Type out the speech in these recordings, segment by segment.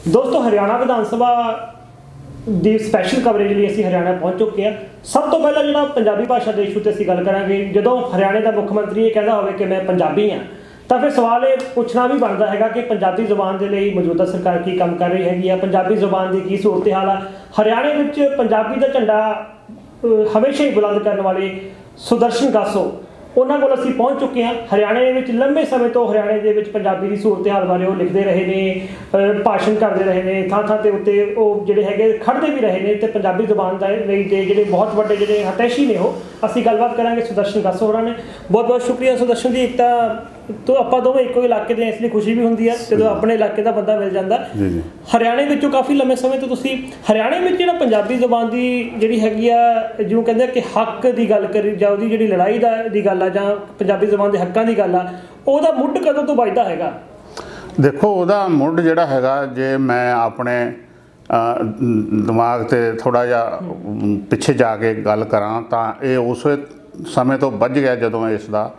दोस्तों हरियाणा विधानसभा ਦੀ special coverage ਲਈ ਅਸੀਂ ਹਰਿਆਣਾ ਪਹੁੰਚ ਚੁੱਕੇ ਹਾਂ। ਸਭ ਤੋਂ ਪਹਿਲਾਂ ਜਿਹੜਾ ਪੰਜਾਬੀ ਭਾਸ਼ਾ ਦੇ ਇਸ਼ੂ ਤੇ ਅਸੀਂ ਗੱਲ ਕਰਾਂਗੇ। ਜਦੋਂ ਹਰਿਆਣੇ ਦਾ ਮੁੱਖ ਮੰਤਰੀ ਇਹ ਕਹਿੰਦਾ ਹੋਵੇ ਕਿ ਮੈਂ ਪੰਜਾਬੀ ਹਾਂ ਤਾਂ ਫਿਰ ਸਵਾਲ ਇਹ ਪੁੱਛਣਾ ਵੀ ਬਣਦਾ ਹੈਗਾ ਕਿ ਪੰਜਾਬੀ ਜ਼ੁਬਾਨ ਦੇ ਲਈ ਮੌਜੂਦਾ ਸਰਕਾਰ ਕੀ ਕੰਮ ਕਰ ਰਹੀ ਹੈਗੀ ਆ, ਪੰਜਾਬੀ ਜ਼ੁਬਾਨ ਦੀ ਕੀ ਸੂਰਤ ਹਾਲ ਆ। ਹਰਿਆਣੇ ਵਿੱਚ ਪੰਜਾਬੀ ਦਾ ਝੰਡਾ ਹਮੇਸ਼ਾ ਹੀ ਬੁਲੰਦ ਕਰਨ ਵਾਲੇ ਸੁਦਰਸ਼ਨ ਗਾਸੋ ਉਹਨਾਂ ਕੋਲ ਅਸੀਂ ਪਹੁੰਚ ਚੁੱਕੇ ਹਾਂ। ਹਰਿਆਣੇ ਵਿੱਚ ਲੰਬੇ ਸਮੇਂ ਤੋਂ ਹਰਿਆਣੇ ਦੇ ਵਿੱਚ ਪੰਜਾਬੀ ਦੀ ਸੂਰਤ ਹਾਲ ਬਾਰੇ ਉਹ ਲਿਖਦੇ ਰਹੇ ਨੇ, ਭਾਸ਼ਣ ਕਰਦੇ ਰਹੇ ਨੇ, ਥਾਂ ਥਾਂ ਤੇ ਉੱਤੇ ਉਹ ਜਿਹੜੇ ਹੈਗੇ ਖੜ੍ਹਦੇ ਵੀ ਰਹੇ ਨੇ ਤੇ ਪੰਜਾਬੀ ਜ਼ੁਬਾਨ ਦਾ ਲਈ ਦੇ ਜਿਹੜੇ ਬਹੁਤ ਵੱਡੇ ਜਿਹੜੇ ਹਤੈਸ਼ੀ ਨੇ ਉਹ ਅਸੀਂ ਗੱਲਬਾਤ ਕਰਾਂਗੇ ਸੁਦਰਸ਼ਨ ਗਾਸੋ ਹੋਰਾਂ ਨੇ। ਬਹੁਤ ਬਹੁਤ ਸ਼ੁਕਰੀਆ ਸੁਦਰਸ਼ਨ ਜੀ। ਇੱਕ ਤਾਂ ਆਪਾਂ ਦੋਵੇਂ ਇੱਕੋ ਇਲਾਕੇ ਦੇ ਇਸ ਲਈ ਖੁਸ਼ੀ ਵੀ ਹੁੰਦੀ ਹੈ ਜਦੋਂ ਆਪਣੇ ਇਲਾਕੇ ਦਾ ਬੰਦਾ ਮਿਲ ਜਾਂਦਾ। ਹਰਿਆਣੇ ਵਿੱਚੋਂ ਕਾਫੀ ਲੰਮੇ ਸਮੇਂ ਤੋਂ ਤੁਸੀਂ ਹਰਿਆਣੇ ਵਿੱਚ ਜਿਹੜਾ ਪੰਜਾਬੀ ਜ਼ੁਬਾਨ ਦੀ ਜਿਹੜੀ ਹੈਗੀ ਆ ਜਿਹਨੂੰ ਕਹਿੰਦੇ ਕਿ ਹੱਕ ਦੀ ਗੱਲ ਕਰੀ ਜਾਂ ਉਹਦੀ ਜਿਹੜੀ ਲੜਾਈ ਦੀ ਗੱਲ ਆ ਜਾਂ ਪੰਜਾਬੀ ਜ਼ੁਬਾਨ ਦੇ ਹੱਕਾਂ ਦੀ ਗੱਲ ਆ, ਉਹਦਾ ਮੁੱਢ ਕਦੋਂ ਤੋਂ ਵੱਜਦਾ ਹੈਗਾ? ਦੇਖੋ ਉਹਦਾ ਮੁੱਢ ਜਿਹੜਾ ਹੈਗਾ, ਜੇ ਮੈਂ ਆਪਣੇ ਦਿਮਾਗ 'ਤੇ ਥੋੜ੍ਹਾ ਜਿਹਾ ਪਿੱਛੇ ਜਾ ਕੇ ਗੱਲ ਕਰਾਂ ਤਾਂ ਇਹ ਉਸ ਸਮੇਂ ਤੋਂ ਵੱਜ ਗਿਆ ਜਦੋਂ ਇਸ ਦਾ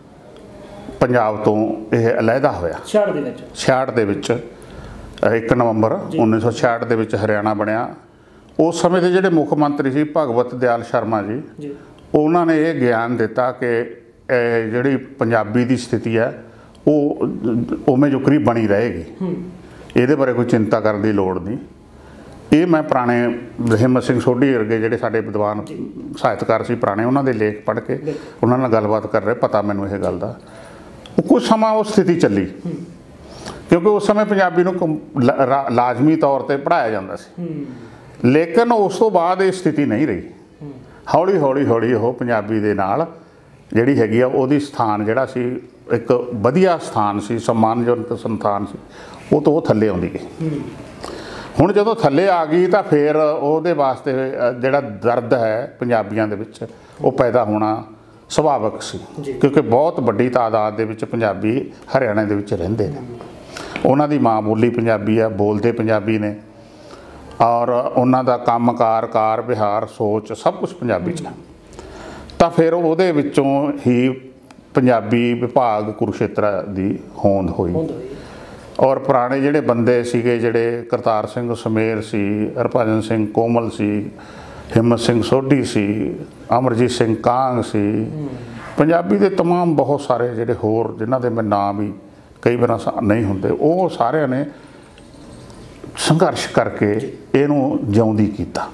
ਪੰਜਾਬ ਤੋਂ ਇਹ ਅਲੱਗਾ ਹੋਇਆ 66 ਦੇ ਵਿੱਚ 1 ਨਵੰਬਰ 1966 ਦੇ ਵਿੱਚ ਹਰਿਆਣਾ ਬਣਿਆ। ਉਸ ਸਮੇਂ ਦੇ ਜਿਹੜੇ ਮੁੱਖ ਮੰਤਰੀ ਸੀ ਭਗਵਤ ਦਿਆਲ ਸ਼ਰਮਾ ਜੀ, ਉਹਨਾਂ ਨੇ ਇਹ ਗਿਆਨ ਦਿੱਤਾ ਕਿ ਜਿਹੜੀ ਪੰਜਾਬੀ ਦੀ ਸਥਿਤੀ ਹੈ ਉਹ ਉਵੇਂ ਜੁਕਰੀ ਬਣੀ ਰਹੇਗੀ, ਇਹਦੇ ਬਾਰੇ ਕੋਈ ਚਿੰਤਾ ਕਰਨ ਦੀ ਲੋੜ ਨਹੀਂ। ਇਹ ਮੈਂ ਪੁਰਾਣੇ ਹਿੰਮਤ ਸਿੰਘ ਸੋਢੀ ਵਰਗੇ ਜਿਹੜੇ ਸਾਡੇ ਵਿਦਵਾਨ ਸਾਹਿਤਕਾਰ ਸੀ ਪੁਰਾਣੇ, ਉਹਨਾਂ ਦੇ ਲੇਖ ਪੜ੍ਹ ਕੇ ਉਹਨਾਂ ਨਾਲ ਗੱਲਬਾਤ ਕਰ ਰਹੇ, ਪਤਾ ਮੈਨੂੰ ਇਹ ਗੱਲ ਦਾ। ਕੁਝ ਸਮਾਂ ਉਹ ਸਥਿਤੀ ਚੱਲੀ ਕਿਉਂਕਿ ਉਸ ਸਮੇਂ ਪੰਜਾਬੀ ਨੂੰ ਲਾਜ਼ਮੀ ਤੌਰ 'ਤੇ ਪੜ੍ਹਾਇਆ ਜਾਂਦਾ ਸੀ, ਲੇਕਿਨ ਉਸ ਤੋਂ ਬਾਅਦ ਇਹ ਸਥਿਤੀ ਨਹੀਂ ਰਹੀ। ਹੌਲੀ ਹੌਲੀ ਹੌਲੀ ਉਹ ਪੰਜਾਬੀ ਦੇ ਨਾਲ ਜਿਹੜੀ ਹੈਗੀ ਆ ਉਹਦੀ ਸਥਾਨ ਜਿਹੜਾ ਸੀ ਇੱਕ ਵਧੀਆ ਸਥਾਨ ਸੀ, ਸਨਮਾਨਜਨਕ ਸਥਾਨ ਸੀ, ਉਹ ਤੋਂ ਉਹ ਥੱਲੇ ਆਉਂਦੀ ਗਈ। ਹੁਣ ਜਦੋਂ ਥੱਲੇ ਆ ਗਈ ਤਾਂ ਫਿਰ ਉਹਦੇ ਵਾਸਤੇ ਜਿਹੜਾ ਦਰਦ ਹੈ ਪੰਜਾਬੀਆਂ ਦੇ ਵਿੱਚ ਉਹ ਪੈਦਾ ਹੋਣਾ ਸੁਭਾਵਿਕ ਸੀ ਕਿਉਂਕਿ ਬਹੁਤ ਵੱਡੀ ਤਾਦਾਦ ਦੇ ਵਿੱਚ ਪੰਜਾਬੀ ਹਰਿਆਣੇ ਦੇ ਵਿੱਚ ਰਹਿੰਦੇ ਨੇ, ਉਹਨਾਂ ਦੀ ਮਾਂ ਬੋਲੀ ਪੰਜਾਬੀ ਆ, ਬੋਲਦੇ ਪੰਜਾਬੀ ਨੇ ਔਰ ਉਹਨਾਂ ਦਾ ਕੰਮਕਾਰ, ਕਾਰ ਵਿਹਾਰ, ਸੋਚ ਸਭ ਕੁਛ ਪੰਜਾਬੀ 'ਚ। ਤਾਂ ਫਿਰ ਉਹਦੇ ਵਿੱਚੋਂ ਹੀ ਪੰਜਾਬੀ ਵਿਭਾਗ ਕੁਰੂਕਸ਼ੇਤਰ ਦੀ ਹੋਂਦ ਹੋਈ ਔਰ ਪੁਰਾਣੇ ਜਿਹੜੇ ਬੰਦੇ ਸੀਗੇ, ਜਿਹੜੇ ਕਰਤਾਰ ਸਿੰਘ ਸਮੇਰ ਸੀ, ਹਰਭਜਨ ਸਿੰਘ ਕੋਮਲ ਸੀ, ਹਿੰਮਤ ਸਿੰਘ ਸੋਢੀ ਸੀ, ਅਮਰਜੀਤ ਸਿੰਘ ਕਾਂਗ ਸੀ, ਪੰਜਾਬੀ ਦੇ ਤਮਾਮ ਬਹੁਤ ਸਾਰੇ ਜਿਹੜੇ ਹੋਰ ਜਿਨ੍ਹਾਂ ਦੇ ਮੈਂ ਨਾਮ ਵੀ ਕਈ ਵਾਰ ਨਹੀਂ ਹੁੰਦੇ, ਉਹ ਸਾਰਿਆਂ ਨੇ ਸੰਘਰਸ਼ ਕਰਕੇ ਇਹਨੂੰ ਜਿਉਂਦੀ ਕੀਤਾ,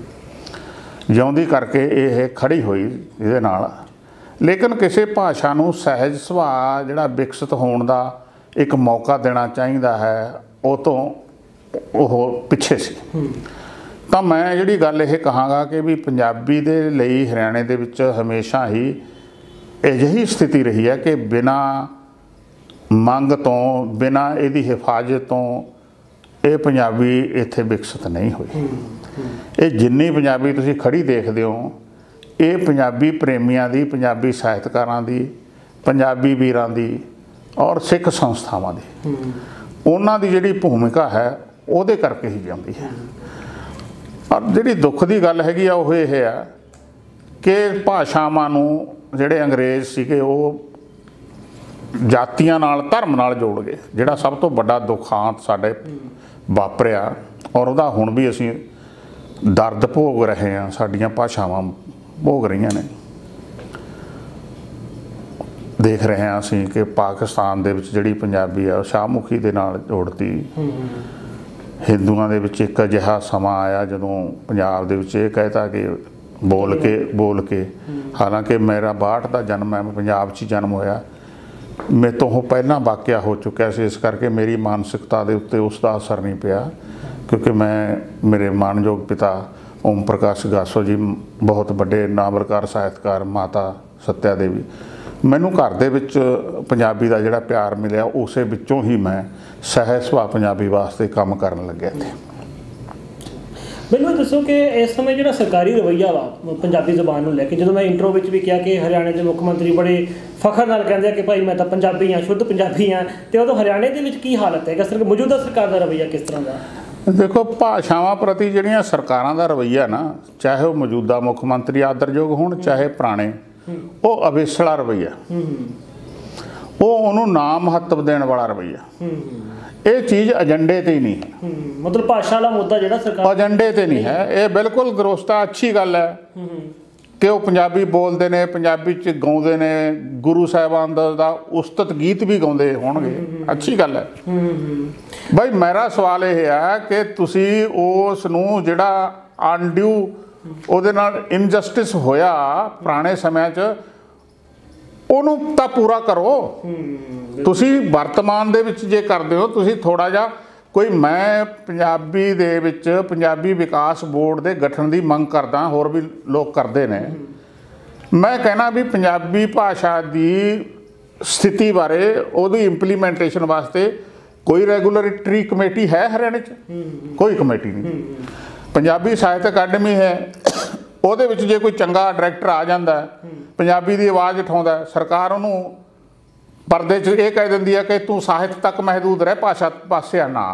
ਜਿਉਂਦੀ ਕਰਕੇ ਇਹ ਖੜੀ ਹੋਈ ਇਹਦੇ ਨਾਲ। ਲੇਕਿਨ ਕਿਸੇ ਭਾਸ਼ਾ ਨੂੰ ਸਹਿਜ ਸੁਭਾਅ ਜਿਹੜਾ ਵਿਕਸਿਤ ਹੋਣ ਦਾ ਇੱਕ ਮੌਕਾ ਦੇਣਾ ਚਾਹੀਦਾ ਹੈ, ਉਹ ਤੋਂ ਉਹ ਪਿੱਛੇ ਸੀ। ਤਾਂ ਮੈਂ ਜਿਹੜੀ ਗੱਲ ਇਹ ਕਹਾਂਗਾ ਕਿ ਵੀ ਪੰਜਾਬੀ ਦੇ ਲਈ ਹਰਿਆਣੇ ਦੇ ਵਿੱਚ ਹਮੇਸ਼ਾ ਹੀ ਅਜਿਹੀ ਸਥਿਤੀ ਰਹੀ ਹੈ ਕਿ ਬਿਨਾਂ ਮੰਗ ਤੋਂ, ਬਿਨਾਂ ਇਹਦੀ ਹਿਫਾਜ਼ਤ ਤੋਂ ਇਹ ਪੰਜਾਬੀ ਇੱਥੇ ਵਿਕਸਿਤ ਨਹੀਂ ਹੋਈ। ਇਹ ਜਿੰਨੀ ਪੰਜਾਬੀ ਤੁਸੀਂ ਖੜੀ ਦੇਖਦੇ ਹੋ, ਇਹ ਪੰਜਾਬੀ ਪ੍ਰੇਮੀਆਂ ਦੀ, ਪੰਜਾਬੀ ਸਾਹਿਤਕਾਰਾਂ ਦੀ, ਪੰਜਾਬੀ ਵੀਰਾਂ ਦੀ ਔਰ ਸਿੱਖ ਸੰਸਥਾਵਾਂ ਦੀ, ਉਹਨਾਂ ਦੀ ਜਿਹੜੀ ਭੂਮਿਕਾ ਹੈ ਉਹਦੇ ਕਰਕੇ ਹੀ ਜਾਂਦੀ ਹੈ। ਔਰ ਜਿਹੜੀ ਦੁੱਖ ਦੀ ਗੱਲ ਹੈਗੀ ਆ ਉਹ ਇਹ ਆ ਕਿ ਭਾਸ਼ਾਵਾਂ ਨੂੰ ਜਿਹੜੇ ਅੰਗਰੇਜ਼ ਸੀਗੇ ਉਹ ਜਾਤੀਆਂ ਨਾਲ, ਧਰਮ ਨਾਲ ਜੋੜ ਗਏ, ਜਿਹੜਾ ਸਭ ਤੋਂ ਵੱਡਾ ਦੁਖਾਂਤ ਸਾਡੇ ਵਾਪਰਿਆ ਔਰ ਉਹਦਾ ਹੁਣ ਵੀ ਅਸੀਂ ਦਰਦ ਭੋਗ ਰਹੇ ਹਾਂ, ਸਾਡੀਆਂ ਭਾਸ਼ਾਵਾਂ ਭੋਗ ਰਹੀਆਂ ਨੇ। ਦੇਖ ਰਹੇ ਹਾਂ ਅਸੀਂ ਕਿ ਪਾਕਿਸਤਾਨ ਦੇ ਵਿੱਚ ਜਿਹੜੀ ਪੰਜਾਬੀ ਆ ਉਹ ਸ਼ਾਹਮੁਖੀ ਦੇ ਨਾਲ ਜੋੜਤੀ। ਹਿੰਦੂਆਂ ਦੇ ਵਿੱਚ ਇੱਕ ਅਜਿਹਾ ਸਮਾਂ ਆਇਆ ਜਦੋਂ ਪੰਜਾਬ ਦੇ ਵਿੱਚ ਇਹ ਕਹਿਤਾ ਕਿ ਬੋਲ ਕੇ ਹਾਲਾਂਕਿ ਮੇਰਾ 62 ਦਾ ਜਨਮ ਹੈ, ਮੈਂ ਪੰਜਾਬ 'ਚ ਹੀ ਜਨਮ ਹੋਇਆ, ਮੇਰੇ ਤੋਂ ਉਹ ਪਹਿਲਾਂ ਵਾਕਿਆ ਹੋ ਚੁੱਕਿਆ ਸੀ, ਇਸ ਕਰਕੇ ਮੇਰੀ ਮਾਨਸਿਕਤਾ ਦੇ ਉੱਤੇ ਉਸ ਦਾ ਅਸਰ ਨਹੀਂ ਪਿਆ ਕਿਉਂਕਿ ਮੇਰੇ ਮਾਣਯੋਗ ਪਿਤਾ ਓਮ ਪ੍ਰਕਾਸ਼ ਗਾਸੋ ਜੀ ਬਹੁਤ ਵੱਡੇ ਨਾਵਲਕਾਰ, ਸਾਹਿਤਕਾਰ, ਮਾਤਾ ਸੱਤਿਆ ਦੇਵੀ, ਮੈਨੂੰ ਘਰ ਦੇ ਵਿੱਚ ਪੰਜਾਬੀ ਦਾ ਜਿਹੜਾ ਪਿਆਰ ਮਿਲਿਆ ਉਸੇ ਵਿੱਚੋਂ ਹੀ ਮੈਂ ਸਹਿਜ ਸੁਭਾਅ ਪੰਜਾਬੀ ਵਾਸਤੇ ਕੰਮ ਕਰਨ ਲੱਗਿਆ। ਮੈਨੂੰ ਇਹ ਦੱਸੋ ਕਿ ਇਸ ਸਮੇਂ ਜਿਹੜਾ ਸਰਕਾਰੀ ਰਵੱਈਆ ਵਾ ਪੰਜਾਬੀ ਜ਼ੁਬਾਨ ਨੂੰ ਲੈ ਕੇ, ਜਦੋਂ ਮੈਂ ਇੰਟਰੋ ਵਿੱਚ ਵੀ ਕਿਹਾ ਕਿ ਹਰਿਆਣੇ ਦੇ ਮੁੱਖ ਮੰਤਰੀ ਬੜੇ ਫਖਰ ਨਾਲ ਕਹਿੰਦੇ ਆ ਕਿ ਭਾਈ ਮੈਂ ਤਾਂ ਪੰਜਾਬੀ ਹਾਂ, ਸ਼ੁੱਧ ਪੰਜਾਬੀ ਹਾਂ, ਅਤੇ ਉਦੋਂ ਹਰਿਆਣੇ ਦੇ ਵਿੱਚ ਕੀ ਹਾਲਤ ਹੈ? ਮੌਜੂਦਾ ਸਰਕਾਰ ਦਾ ਰਵੱਈਆ ਕਿਸ ਤਰ੍ਹਾਂ ਦਾ? ਦੇਖੋ, ਭਾਸ਼ਾਵਾਂ ਪ੍ਰਤੀ ਜਿਹੜੀਆਂ ਸਰਕਾਰਾਂ ਦਾ ਰਵੱਈਆ ਨਾ, ਚਾਹੇ ਉਹ ਮੌਜੂਦਾ ਮੁੱਖ ਮੰਤਰੀ ਆਦਰਯੋਗ ਹੋਣ ਚਾਹੇ ਪੁਰਾਣੇ, ਉਹ ਅਵੇਸਲਾ ਰਵੱਈਆ, ਉਹ ਉਹਨੂੰ ਨਾ ਮਹੱਤਵ ਦੇਣ ਵਾਲਾ ਰਵੱਈਆ। ਇਹ ਚੀਜ਼ ਏਜੰਡੇ ਤੇ ਹੀ ਨਹੀਂ ਹੈ। ਮਤਲਬ ਭਾਸ਼ਾ ਵਾਲਾ ਮੁੱਦਾ ਜਿਹੜਾ ਸਰਕਾਰ ਏਜੰਡੇ ਤੇ ਨਹੀਂ ਹੈ। ਇਹ ਬਿਲਕੁਲ ਦਰੁਸਤਾ ਅੱਛੀ ਗੱਲ ਹੈ ਕਿ ਉਹ ਪੰਜਾਬੀ ਬੋਲਦੇ ਨੇ, ਪੰਜਾਬੀ 'ਚ ਗਾਉਂਦੇ ਨੇ, ਗੁਰੂ ਸਾਹਿਬਾਨ ਦਾ ਉਸਤਤ ਗੀਤ ਵੀ ਗਾਉਂਦੇ ਹੋਣਗੇ, ਅੱਛੀ ਗੱਲ ਹੈ। ਬਾਈ ਮੇਰਾ ਸਵਾਲ ਇਹ ਹੈ ਕਿ ਤੁਸੀਂ ਉਸ ਨੂੰ ਜਿਹੜਾ ਅਨਡਿਊ ਉਹਦੇ ਨਾਲ ਇਨਜਸਟਿਸ ਹੋਇਆ ਪੁਰਾਣੇ ਸਮਿਆਂ 'ਚ, ਉਹਨੂੰ ਤਾਂ ਪੂਰਾ ਕਰੋ। ਤੁਸੀਂ ਵਰਤਮਾਨ ਦੇ ਵਿੱਚ ਜੇ ਕਰਦੇ ਹੋ, ਤੁਸੀਂ ਥੋੜ੍ਹਾ ਜਿਹਾ ਕੋਈ, ਮੈਂ ਪੰਜਾਬੀ ਦੇ ਵਿੱਚ ਪੰਜਾਬੀ ਵਿਕਾਸ ਬੋਰਡ ਦੇ ਗਠਨ ਦੀ ਮੰਗ ਕਰਦਾ, ਹੋਰ ਵੀ ਲੋਕ ਕਰਦੇ ਨੇ। ਮੈਂ ਕਹਿਣਾ ਵੀ ਪੰਜਾਬੀ ਭਾਸ਼ਾ ਦੀ ਸਥਿਤੀ ਬਾਰੇ, ਉਹਦੀ ਇੰਪਲੀਮੈਂਟੇਸ਼ਨ ਵਾਸਤੇ ਕੋਈ ਰੈਗੂਲੇਟਰੀ ਕਮੇਟੀ ਹੈ ਹਰਿਆਣੇ 'ਚ? ਕੋਈ ਕਮੇਟੀ ਨਹੀਂ। ਪੰਜਾਬੀ ਸਾਹਿਤ ਅਕੈਡਮੀ ਹੈ, ਉਹਦੇ ਵਿੱਚ ਜੇ ਕੋਈ ਚੰਗਾ ਡਾਇਰੈਕਟਰ ਆ ਜਾਂਦਾ, ਪੰਜਾਬੀ ਦੀ ਆਵਾਜ਼ ਉਠਾਉਂਦਾ, ਸਰਕਾਰ ਉਹਨੂੰ ਪਰਦੇ 'ਚ ਇਹ ਕਹਿ ਦਿੰਦੀ ਹੈ ਕਿ ਤੂੰ ਸਾਹਿਤ ਤੱਕ ਮਹਿਦੂਦ ਰਹਿ, ਭਾਸ਼ਾ ਪਾਸੇ ਨਾ।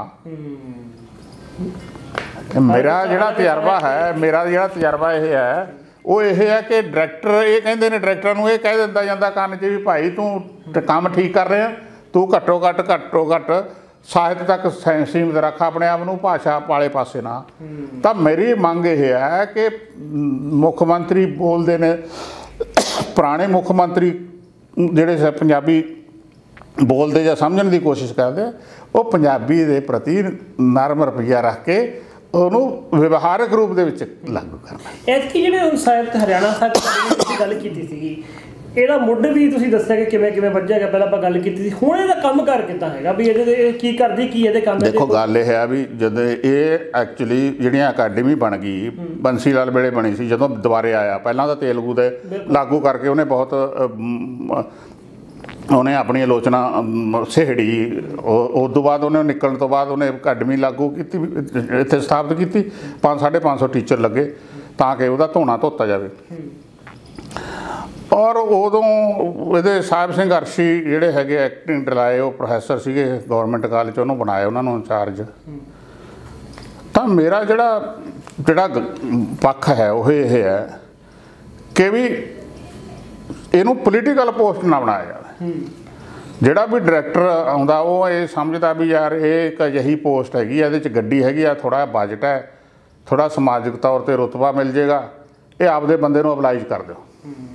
ਮੇਰਾ ਜਿਹੜਾ ਤਜਰਬਾ ਇਹ ਹੈ, ਉਹ ਇਹ ਹੈ ਕਿ ਡਾਇਰੈਕਟਰ ਇਹ ਕਹਿੰਦੇ ਨੇ, ਡਾਇਰੈਕਟਰਾਂ ਨੂੰ ਇਹ ਕਹਿ ਦਿੱਤਾ ਜਾਂਦਾ ਕੰਨ 'ਚ ਵੀ ਭਾਈ ਤੂੰ ਕੰਮ ਠੀਕ ਕਰ ਰਿਹਾ, ਤੂੰ ਘੱਟੋ ਘੱਟ ਸਾਹਿਤ ਤੱਕ ਸੀਮਿਤ ਰੱਖ ਆਪਣੇ ਆਪ ਨੂੰ, ਭਾਸ਼ਾ ਵਾਲੇ ਪਾਸੇ ਨਾ। ਤਾਂ ਮੇਰੀ ਮੰਗ ਇਹ ਹੈ ਕਿ ਮੁੱਖ ਮੰਤਰੀ ਬੋਲਦੇ ਨੇ, ਪੁਰਾਣੇ ਮੁੱਖ ਮੰਤਰੀ ਜਿਹੜੇ ਪੰਜਾਬੀ ਬੋਲਦੇ ਜਾਂ ਸਮਝਣ ਦੀ ਕੋਸ਼ਿਸ਼ ਕਰਦੇ, ਉਹ ਪੰਜਾਬੀ ਦੇ ਪ੍ਰਤੀ ਨਰਮ ਰਵੱਈਆ ਰੱਖ ਕੇ ਉਹਨੂੰ ਵਿਵਹਾਰਕ ਰੂਪ ਦੇ ਵਿੱਚ ਲਾਗੂ ਕਰਨਾ। ਐਤਕੀ ਜਿਹੜੇ ਹੁਣ ਸਾਹਿਤ ਹਰਿਆਣਾ ਸਾਹਿਤ ਅਕਾਦਮੀ ਦੀ ਗੱਲ ਕੀਤੀ ਸੀਗੀ, ਇਹਦਾ ਮੁੱਢ ਵੀ ਤੁਸੀਂ ਦੱਸਿਆ ਕਿ ਕਿਵੇਂ ਵੱਜਿਆ ਗਿਆ, ਪਹਿਲਾਂ ਆਪਾਂ ਗੱਲ ਕੀਤੀ ਸੀ। ਹੁਣ ਇਹਦਾ ਕੰਮ ਕਰ ਕਿੱਦਾਂ ਹੈਗਾ ਵੀ ਇਹਦੇ ਕੀ ਕਰਦੀ, ਕੀ ਇਹਦੇ ਕੰਮ? ਦੇਖੋ ਗੱਲ ਇਹ ਹੈ ਵੀ ਜਦੋਂ ਇਹ ਐਕਚੁਅਲੀ ਜਿਹੜੀਆਂ ਅਕੈਡਮੀ ਬਣ ਗਈ, ਬੰਸੀ ਲਾਲ ਵੇਲੇ ਬਣੀ ਸੀ, ਜਦੋਂ ਦੁਬਾਰੇ ਆਇਆ, ਪਹਿਲਾਂ ਤਾਂ ਤੇਲਗੂ ਦੇ ਲਾਗੂ ਕਰਕੇ ਉਹਨੇ ਬਹੁਤ ਉਹਨੇ ਆਪਣੀ ਆਲੋਚਨਾ ਸਿਹੜੀ। ਉਸ ਤੋਂ ਬਾਅਦ ਉਹਨੇ ਨਿਕਲਣ ਤੋਂ ਬਾਅਦ ਉਹਨੇ ਅਕੈਡਮੀ ਲਾਗੂ ਕੀਤੀ, ਇੱਥੇ ਸਥਾਪਿਤ ਕੀਤੀ, 500-550 ਟੀਚਰ ਲੱਗੇ ਤਾਂ ਕਿ ਉਹਦਾ ਧੋਣਾ ਧੋਤਾ ਜਾਵੇ। ਔਰ ਉਦੋਂ ਇਹਦੇ ਸਾਹਿਬ ਸਿੰਘ ਅਰਸ਼ੀ ਜਿਹੜੇ ਹੈਗੇ ਐਕਟਿੰਗ ਡਲਾਏ, ਉਹ ਪ੍ਰੋਫੈਸਰ ਸੀਗੇ ਗੌਰਮੈਂਟ ਕਾਲਜ 'ਚ, ਉਹਨੂੰ ਬਣਾਇਆ ਉਹਨਾਂ ਨੂੰ ਇੰਚਾਰਜ। ਤਾਂ ਮੇਰਾ ਜਿਹੜਾ ਪੱਖ ਹੈ ਉਹ ਇਹ ਹੈ ਕਿ ਵੀ ਇਹਨੂੰ ਪੋਲੀਟੀਕਲ ਪੋਸਟ ਨਾ ਬਣਾਇਆ ਜਾਵੇ। ਜਿਹੜਾ ਵੀ ਡਾਇਰੈਕਟਰ ਆਉਂਦਾ ਉਹ ਇਹ ਸਮਝਦਾ ਵੀ ਯਾਰ ਇਹ ਇੱਕ ਅਜਿਹੀ ਪੋਸਟ ਹੈਗੀ, ਇਹਦੇ 'ਚ ਗੱਡੀ ਹੈਗੀ ਆ, ਥੋੜ੍ਹਾ ਬਜਟ ਹੈ, ਥੋੜ੍ਹਾ ਸਮਾਜਿਕ ਤੌਰ 'ਤੇ ਰੁਤਬਾ ਮਿਲ ਜਾਏਗਾ, ਇਹ ਆਪਦੇ ਬੰਦੇ ਨੂੰ ਅਪਲਾਈਜ਼ ਕਰ ਦਿਓ।